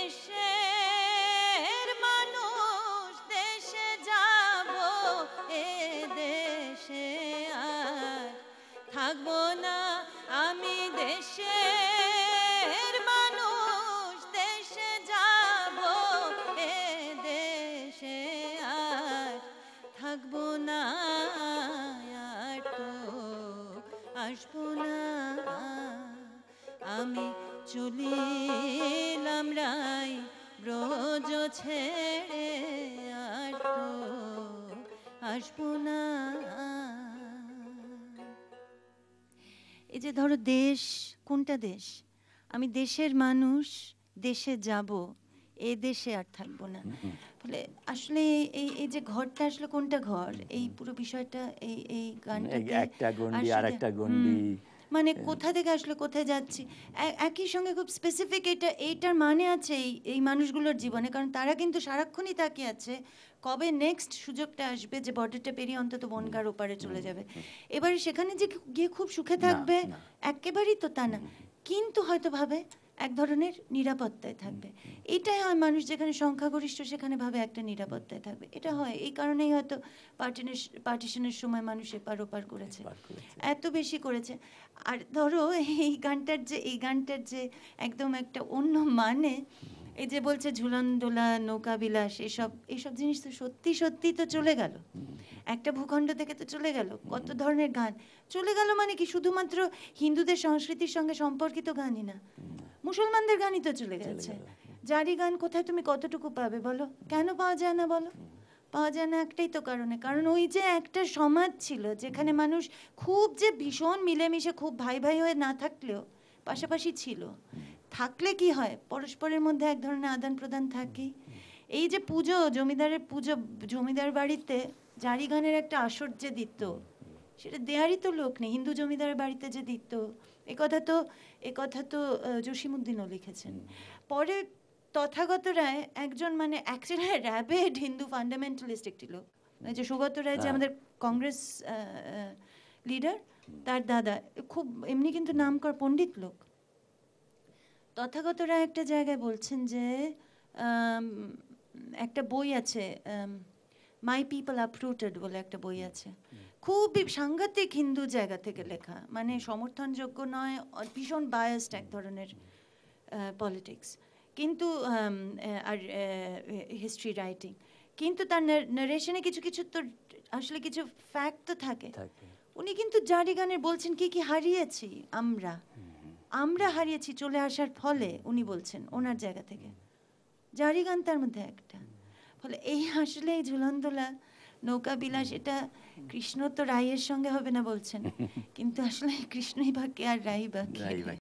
Speaker 2: দেশের মানুষ দেশে যাব, এ দেশে আর থাকবো না, আমি দেশের মানুষ দেশে যাব, এ দেশে আর থাকবো না, আর তো আসবো না, আমি চলিলাম রাই ব্রজ ছেড়ে, আর তো আসবো না। এই যে ধরো দেশ, কোনটা দেশ, আমি দেশের মানুষ দেশে যাব, এ দেশে আর থাকবো না, বলে আসলে এই যে ঘরটা আসলে কোনটা ঘর, এই পুরো বিষয়টা এই গানটা
Speaker 1: একটা গন্ডি আর একটা গন্ডি,
Speaker 2: মানে কোথা থেকে আসলে কোথায় যাচ্ছি, একই সঙ্গে খুব স্পেসিফিক এইটার মানে আছে এই মানুষগুলোর জীবনে, কারণ তারা কিন্তু সারাক্ষণই তাকিয়ে আছে কবে নেক্সট সুযোগটা আসবে যে বর্ডারটা পেরিয়ে অন্তত বনগার ওপারে চলে যাবে। এবারে সেখানে যে গিয়ে খুব সুখে থাকবে একেবারেই তো তা না, কিন্তু হয়তো ভাবে এক ধরনের নিরাপত্তায় থাকবে। এটাই হয় মানুষ যেখানে সংখ্যাগরিষ্ঠ সেখানে ভাবে একটা নিরাপত্তায় থাকবে, এটা হয়। এই কারণেই হয়তো পার্টিশনের সময় মানুষ এপার ওপার করেছে, এত বেশি করেছে। আর ধরো এই গানটার যে একদম একটা অন্য মানে, এই যে বলছে ঝুলন দোলা নৌকা বিলাস, এইসব জিনিস তো সত্যি সত্যি তো চলে গেল, একটা ভূখণ্ড থেকে তো চলে গেল। কত ধরনের গান চলে গেল, মানে কি শুধুমাত্র হিন্দুদের সংস্কৃতির সঙ্গে সম্পর্কিত গানই না, মুসলমানদের গানই তো চলে গেছে। জারি গান কোথায় তুমি কতটুকু পাবে বলো, কেন পাওয়া যায় না বলো? পাওয়া যায় না একটাই তো কারণ ওই যে একটা সমাজ ছিল যেখানে মানুষ খুব যে ভীষণ মিলেমিশে খুব ভাই ভাই হয়ে না থাকলেও পাশাপাশি ছিল, থাকলে কি হয় পরস্পরের মধ্যে এক ধরনের আদান প্রদান থাকে। এই যে পুজো, জমিদারের পুজো, জমিদার বাড়িতে জারি গানের একটা আসর যে দিত, সেটা দেয়ারই তো লোক নেই। হিন্দু জমিদারের বাড়িতে যে দিত, একথা তো জসিমউদ্দিনও লিখেছেন। পরে তথাগত রায় একজন মানে অ্যাকচুয়ালি র্যাবেড হিন্দু ফান্ডামেন্টালিস্ট একটি লোক, যে সুগত রায় যে আমাদের কংগ্রেস লিডার, তার দাদা, খুব এমনি কিন্তু নামকরা পণ্ডিত লোক। তথাগত রায় একটা জায়গায় বলছেন যে একটা বই আছে, মাই পিপল আপরুটেড বলে একটা বই আছে, খুবই সাংঘাতিক হিন্দু জায়গা থেকে লেখা, মানে সমর্থনযোগ্য নয়, ভীষণ বায়াসড এক ধরনের পলিটিক্স। কিন্তু আর হিস্ট্রি রাইটিং, কিন্তু তার নারেশনে কিছু কিছু তো আসলে কিছু ফ্যাক্ট তো থাকে। উনি কিন্তু জারি গানের বলছেন কি কি হারিয়েছি আমরা হারিয়েছি চলে আসার ফলে, উনি বলছেন ওনার জায়গা থেকে। জারি গান তার মধ্যে একটা। ফলে এই আসলে এই ঝুলনদোলা নৌকা বিলাস, এটা কৃষ্ণ তো রায়ের সঙ্গে হবে না বলছেন, কিন্তু আসলে কৃষ্ণই বা কে আর রাই বা কে।